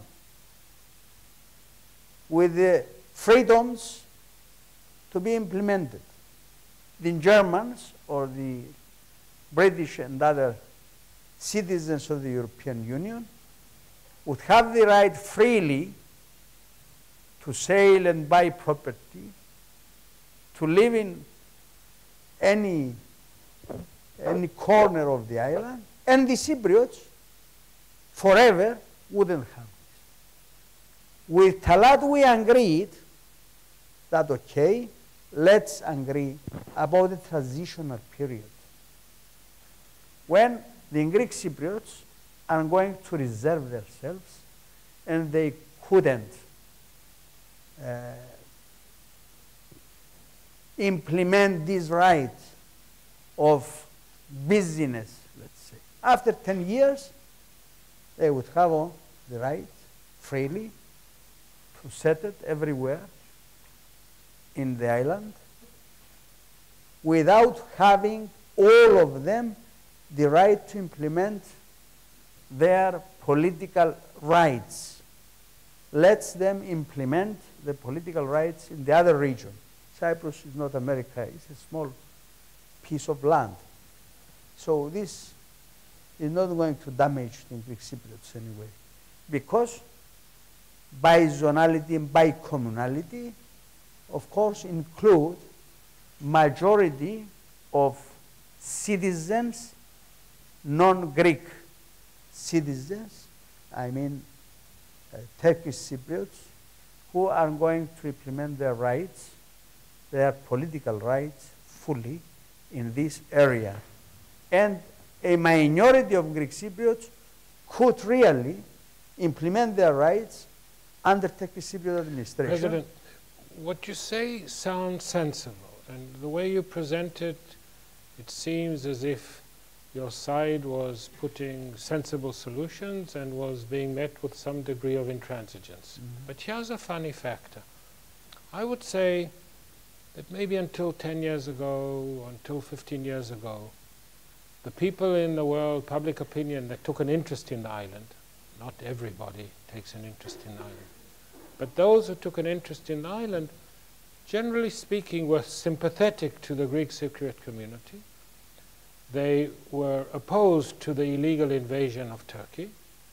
with the freedoms to be implemented. The Germans or the British and other citizens of the European Union would have the right freely to sail and buy property, to live in any corner of the island, and the Cypriots forever wouldn't have. With Talat we agreed that, okay, let's agree about the transitional period, when the Greek Cypriots are going to reserve themselves and they couldn't implement this right of business, let's say. After 10 years, they would have the right freely to set it everywhere in the island without having all of them the right to implement their political rights. Let them implement the political rights in the other region. Cyprus is not America, it's a small piece of land. So this is not going to damage the Greek Cypriots anyway, because bi-zonality and bi-communality, of course, include majority of citizens, non-Greek citizens, I mean Turkish Cypriots, who are going to implement their rights, their political rights, fully in this area. And a minority of Greek Cypriots could really implement their rights under Turkish Cypriot administration. President, what you say sounds sensible, and the way you present it, it seems as if your side was putting sensible solutions and was being met with some degree of intransigence. But here's a funny factor. I would say that maybe until 10 years ago, until 15 years ago, the people in the world, public opinion that took an interest in the island, not everybody takes an interest in the island, but those who took an interest in the island, generally speaking, were sympathetic to the Greek Cypriot community. They were opposed to the illegal invasion of Turkey,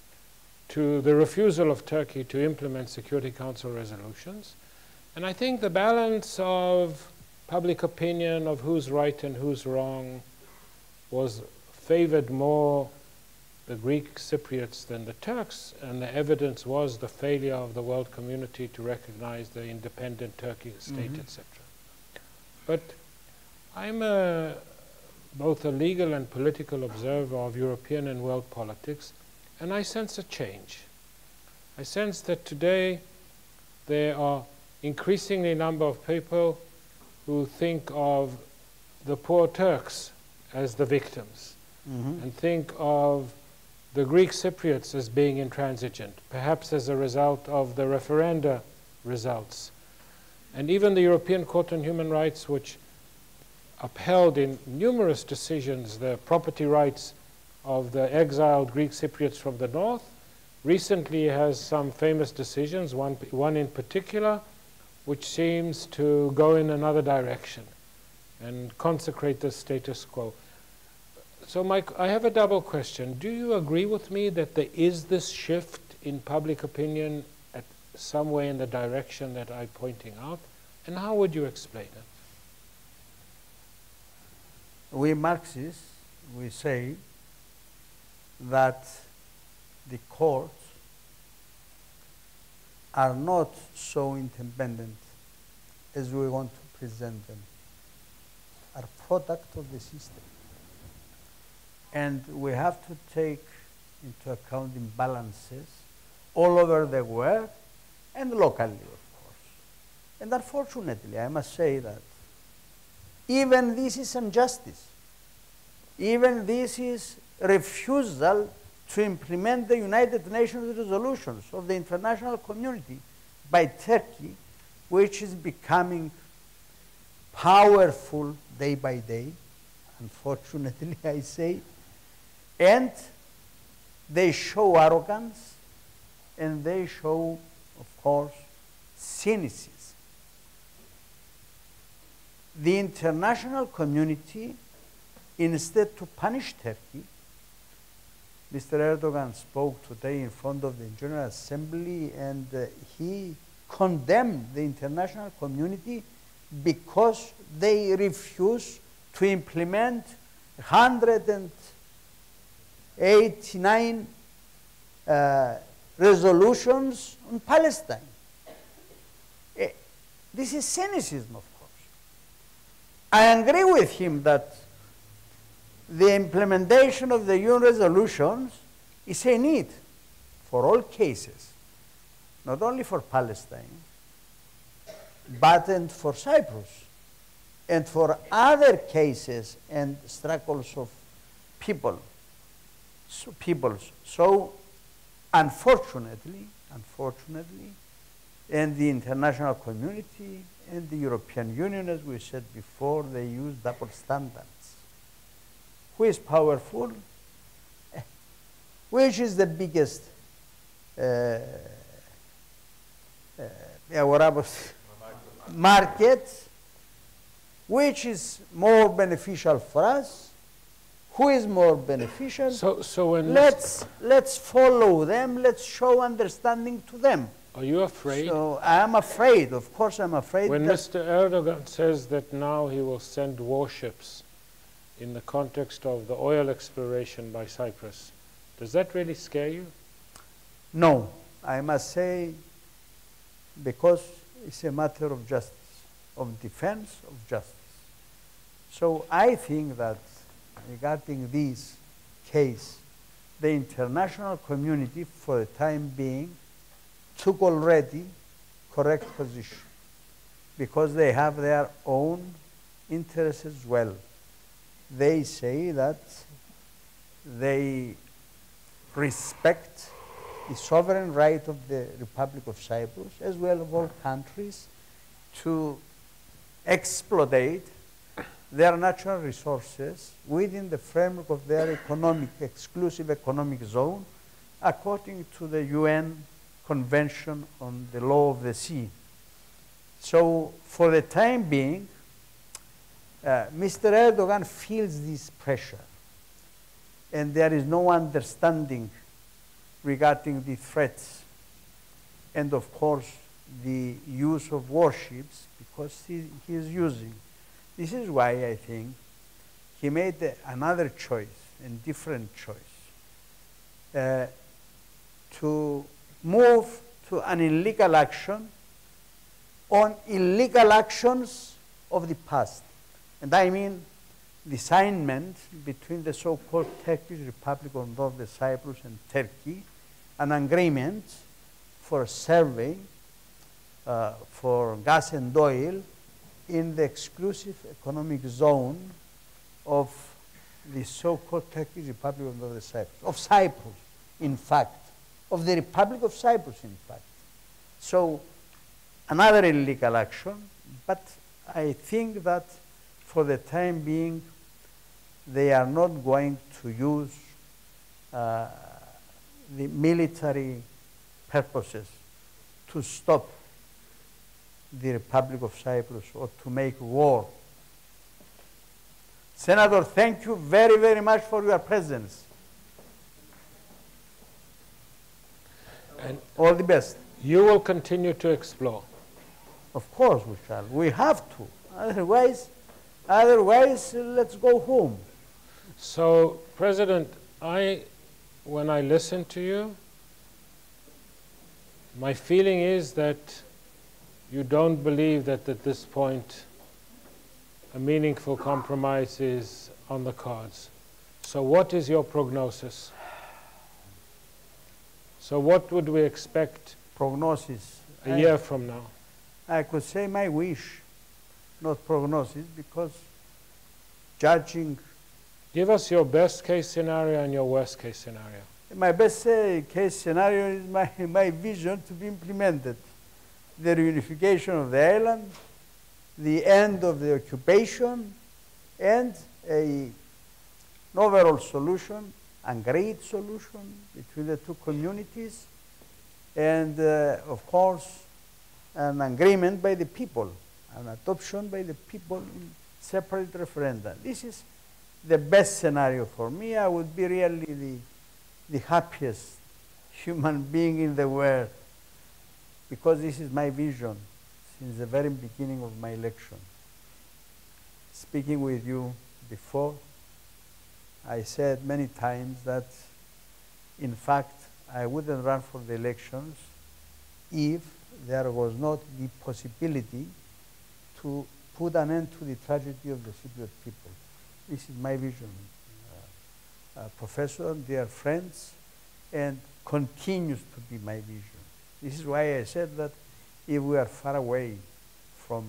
to the refusal of Turkey to implement Security Council resolutions. And I think the balance of public opinion, of who's right and who's wrong, was favored more the Greek Cypriots than the Turks, and the evidence was the failure of the world community to recognize the independent Turkey state, etc. But I'm both a legal and political observer of European and world politics, and I sense a change. I sense that today there are increasingly number of people who think of the poor Turks as the victims, and think of the Greek Cypriots as being intransigent, perhaps as a result of the referenda results. And even the European Court on Human Rights, which upheld in numerous decisions the property rights of the exiled Greek Cypriots from the north, recently has some famous decisions, one in particular, which seems to go in another direction and consecrate the status quo. So Mike, I have a double question. Do you agree with me that there is this shift in public opinion at some way in the direction that I'm pointing out? And how would you explain it? we Marxists, we say that the courts are not so independent as we want to present them, are product of the system. And we have to take into account imbalances all over the world and locally, of course. And unfortunately, I must say that even this is injustice. Even this is refusal to implement the United Nations resolutions of the international community by Turkey, which is becoming powerful day by day, unfortunately, I say. And they show arrogance, and they show, of course, cynicism. The international community, instead to punish Turkey, Mr. Erdogan spoke today in front of the General Assembly, and he condemned the international community because they refuse to implement 189 resolutions on Palestine. This is cynicism, of course. I agree with him that the implementation of the UN resolutions is a need for all cases, not only for Palestine, but and for Cyprus, and for other cases and struggles of peoples. So unfortunately, and the international community and the European Union, as we said before, they use double standards. Who is powerful? Which is the biggest market? Which is more beneficial for us? Who is more beneficial? So when let's follow them. Let's show understanding to them. Are you afraid? So I am afraid. Of course, I'm afraid. When Mr. Erdogan says that now he will send warships in the context of the oil exploration by Cyprus, does that really scare you? No, I must say, because it's a matter of justice, of defense of justice. So I think that regarding this case, the international community, for the time being, took already correct position, because they have their own interests as well. They say that they respect the sovereign right of the Republic of Cyprus, as well as all countries, to exploit their natural resources within the framework of their exclusive economic zone, according to the UN Convention on the Law of the Sea. So for the time being, Mr. Erdogan feels this pressure, and there is no understanding regarding the threats and, of course, the use of warships, because he is using. This is why I think he made another choice, a different choice, to move to an illegal action on illegal actions of the past. And I mean the assignment between the so-called Turkish Republic of North Cyprus and Turkey, an agreement for a survey for gas and oil in the exclusive economic zone of the so-called Turkish Republic of North Cyprus, of Cyprus, in fact, of the Republic of Cyprus, in fact. So another illegal action, but I think that for the time being, they are not going to use the military purposes to stop the Republic of Cyprus or to make war. Senator, thank you very, very much for your presence. And all the best. You will continue to explore. Of course we shall. We have to. Otherwise, let's go home. So, President, when I listen to you, my feeling is that you don't believe that at this point a meaningful compromise is on the cards. So what is your prognosis? So what would we expect Prognosis. a year from now? I could say my wish, not prognosis, because judging. Give us your best case scenario and your worst case scenario. My best case scenario is my vision to be implemented. The reunification of the island, the end of the occupation, and an overall solution, a great solution between the two communities, and of course, an agreement by the people, an adoption by the people in separate referenda. This is the best scenario for me. I would be really the happiest human being in the world, because this is my vision since the very beginning of my election. Speaking with you before, I said many times that, in fact, I wouldn't run for the elections if there was not the possibility to put an end to the tragedy of the Cypriot people. This is my vision, Professor, dear friends, and continues to be my vision. This is why I said that if we are far away from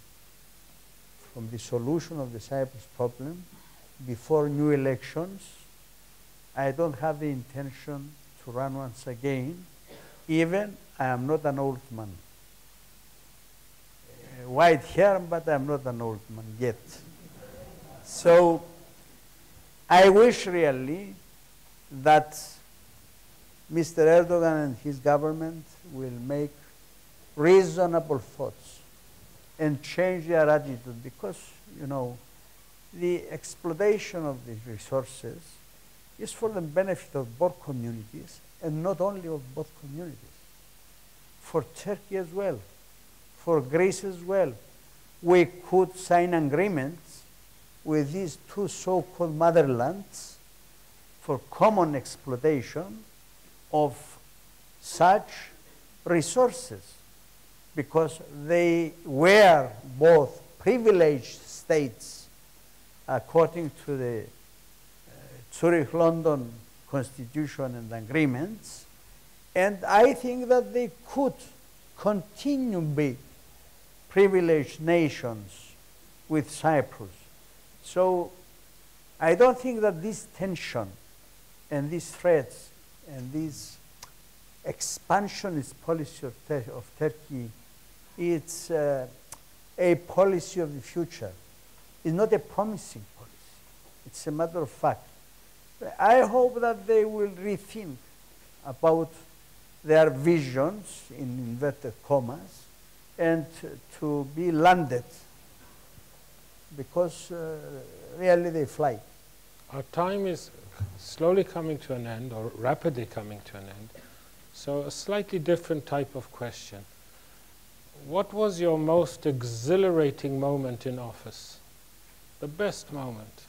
the solution of the Cyprus problem before new elections, I don't have the intention to run once again, even I am not an old man. White hair, but I am not an old man yet. So I wish really that Mr. Erdogan and his government will make reasonable thoughts and change their attitude, because, you know, the exploitation of these resources is for the benefit of both communities, and not only of both communities, for Turkey as well, for Greece as well. We could sign agreements with these two so-called motherlands for common exploitation of such resources, because they were both privileged states according to the Zurich-London Constitution and agreements, and I think that they could continue to be privileged nations with Cyprus. So I don't think that this tension and these threats and this expansionist policy of Turkey, it's a policy of the future. It's not a promising policy. It's a matter of fact. I hope that they will rethink about their visions, in inverted commas, and to be landed, because really they fly. Our time is slowly coming to an end, or rapidly coming to an end. So a slightly different type of question. What was your most exhilarating moment in office? The best moment?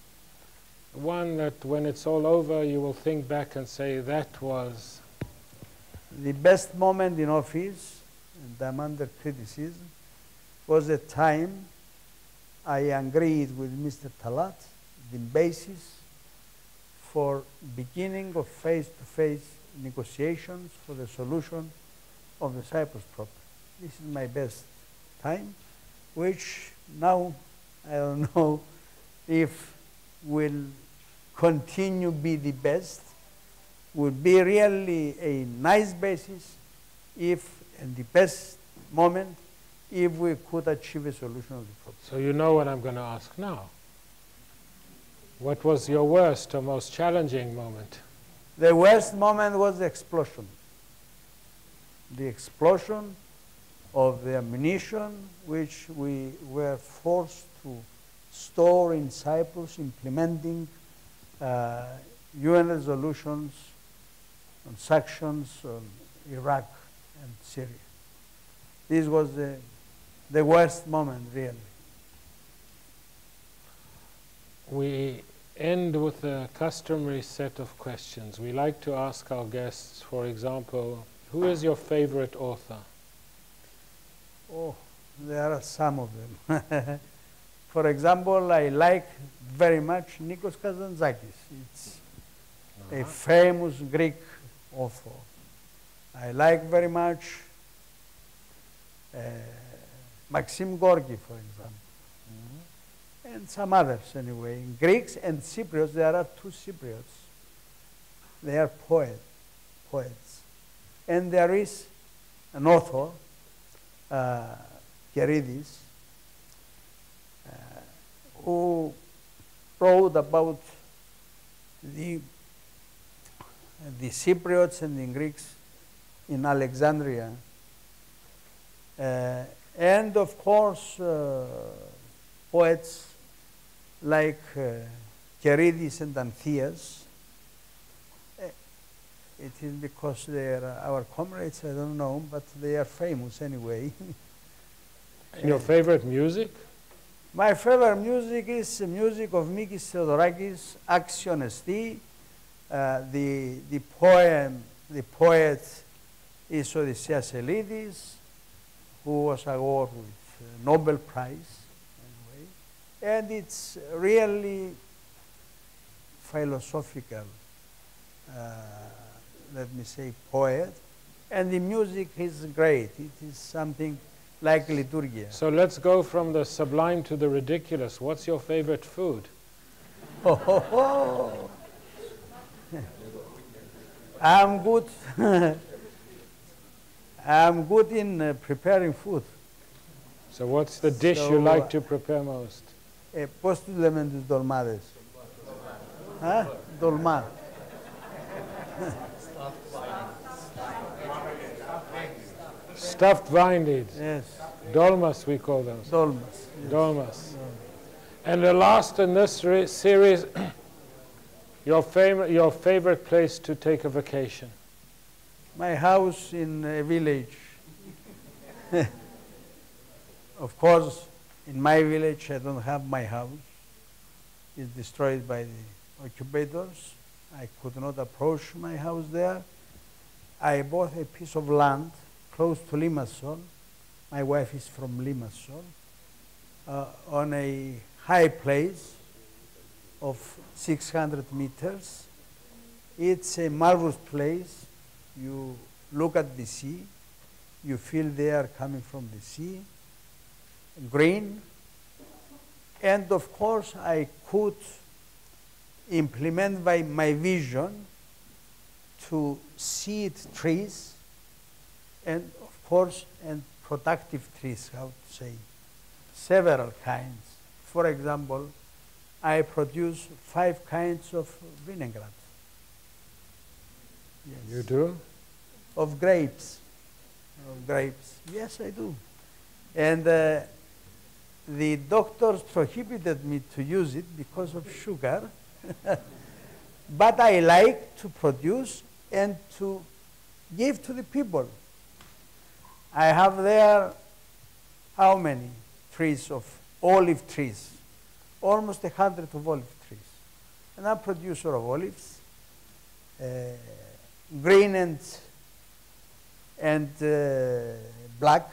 One that when it's all over, you will think back and say, that was... The best moment in office, and I'm under criticism, was the time I agreed with Mr. Talat the basis for beginning of face-to-face negotiations for the solution of the Cyprus problem. This is my best time, which now I don't know if will continue be the best. Would be really a nice basis if, in the best moment, if we could achieve a solution of the problem. So you know what I'm going to ask now. What was your worst or most challenging moment? The worst moment was the explosion. The explosion of the ammunition which we were forced to store in Cyprus, implementing UN resolutions on sanctions on Iraq and Syria. This was the worst moment, really. we end with a customary set of questions. We like to ask our guests, for example, who is your favorite author? Oh, there are some of them. For example, I like very much Nikos Kazantzakis. It's a famous Greek author. I like very much Maxim Gorky, for example. And some others anyway. In Greeks and Cypriots, there are two Cypriots. They are poets. And there is an author, Keridis, who wrote about the Cypriots and the Greeks in Alexandria. And of course, poets like Keridis and Antheas. It is because they are our comrades, I don't know, but they are famous anyway. And your favorite music? My favorite music is the music of Mikis Theodorakis, Axion Esti. The poet is Odysseas Elidis, who was awarded with Nobel Prize. And it's really philosophical, let me say, poet. And the music is great. It is something like liturgia. So let's go from the sublime to the ridiculous. What's your favorite food? I'm good. I'm good in preparing food. So what's the dish you like to prepare most? Πώς τους λέμε τους ντολμάδες? Ντολμά. Stuffed vindeds. Yes. Dolmas, we call them. Dolmas. Yes. Dolmas. And the last in this series, your favorite place to take a vacation? My house in a village. Of course, in my village, I don't have my house. It's destroyed by the occupators. I could not approach my house there. I bought a piece of land close to Limassol. My wife is from Limassol. On a high place of 600 meters. It's a marvelous place. You look at the sea. You feel the air coming from the sea. Green, and of course I could implement by my vision to seed trees, and of course, and productive trees, how to say, several kinds. For example, I produce 5 kinds of vinaigrette. Yes. You do? Of grapes. Of grapes. Yes, I do. And the doctors prohibited me to use it because of sugar. But I like to produce and to give to the people. I have there, how many trees of olive trees? Almost 100 of olive trees. And I'm a producer of olives, green and black,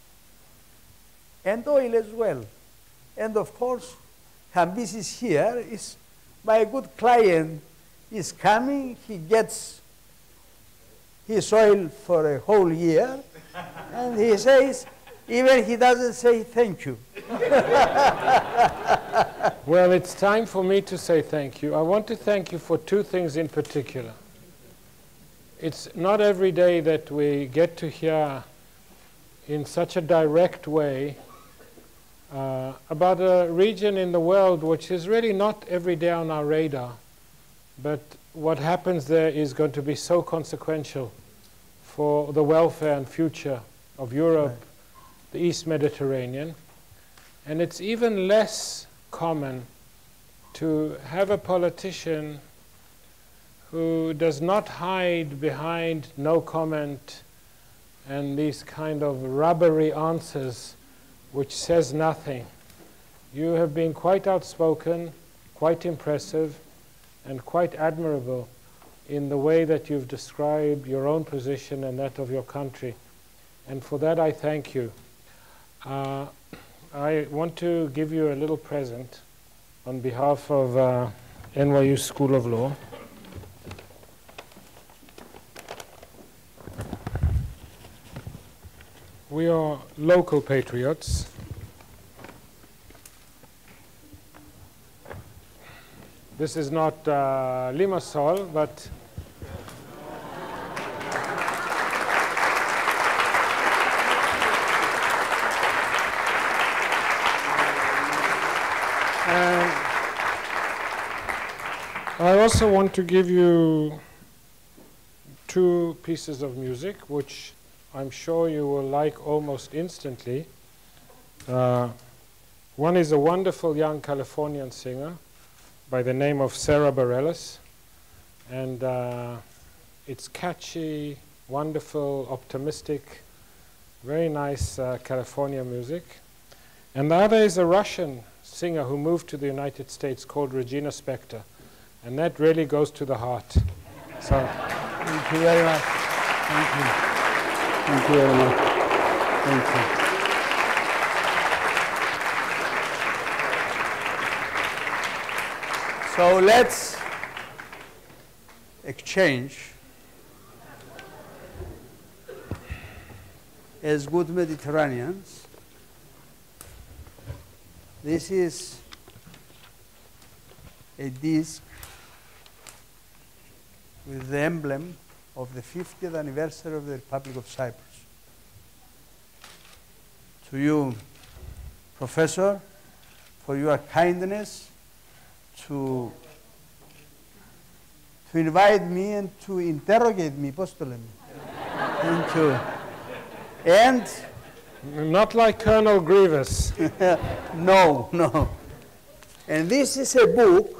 and oil as well. And of course, Cambyses here is my good client. Is coming, he gets his oil for a whole year, and he says, even he doesn't say thank you. Well, it's time for me to say thank you. I want to thank you for 2 things in particular. It's not every day that we get to hear in such a direct way about a region in the world which is really not every day on our radar, but what happens there is going to be so consequential for the welfare and future of Europe, the East Mediterranean. And it's even less common to have a politician who does not hide behind no comment and these kind of rubbery answers which says nothing. You have been quite outspoken, quite impressive and quite admirable in the way that you've described your own position and that of your country. And for that I thank you. I want to give you a little present on behalf of NYU School of Law. We are local patriots. This is not Limassol, but I also want to give you two pieces of music, which I'm sure you will like almost instantly. One is a wonderful young Californian singer by the name of Sarah Bareilles, and it's catchy, wonderful, optimistic, very nice California music. And the other is a Russian singer who moved to the United States called Regina Spektor, and that really goes to the heart. So, thank you very much. Thank you. Thank you very much. Thank you. So let's exchange as good Mediterraneans. This is a disc with the emblem of the 50th anniversary of the Republic of Cyprus. To you, Professor, for your kindness to invite me and to interrogate me, Thank you. And not like Colonel Grievous. no, no. And this is a book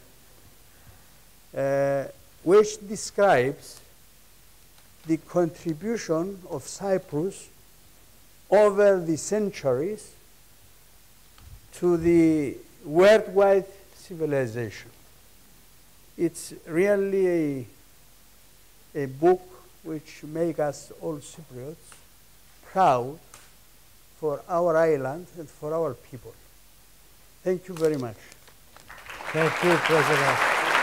which describes the contribution of Cyprus over the centuries to the worldwide civilization. It's really a book which makes us all Cypriots proud for our island and for our people. Thank you very much. Thank you, President.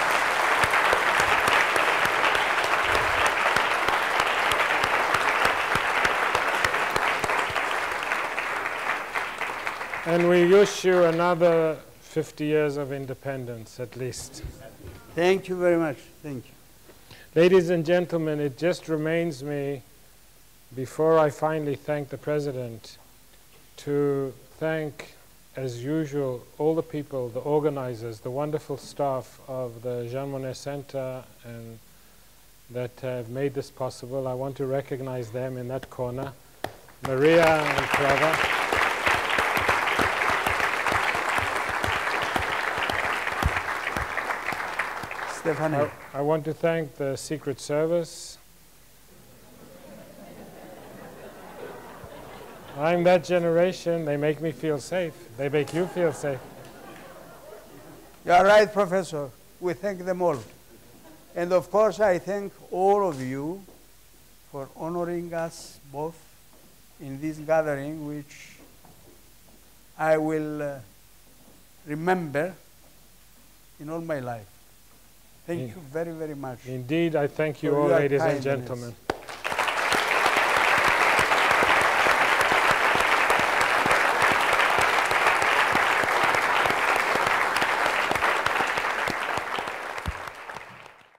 And we wish you another 50 years of independence, at least. Thank you very much. Thank you. Ladies and gentlemen, it just remains me, before I finally thank the President, to thank, as usual, all the people, the organizers, the wonderful staff of the Jean Monnet Center and that have made this possible. I want to recognize them in that corner, Maria and Clara. Stephanie. I want to thank the Secret Service. I'm that generation. They make me feel safe. They make you feel safe. You are right, Professor. We thank them all. And of course, I thank all of you for honoring us both in this gathering, which I will remember in all my life. Thank you very, very much. Indeed, I thank you all, ladies and gentlemen.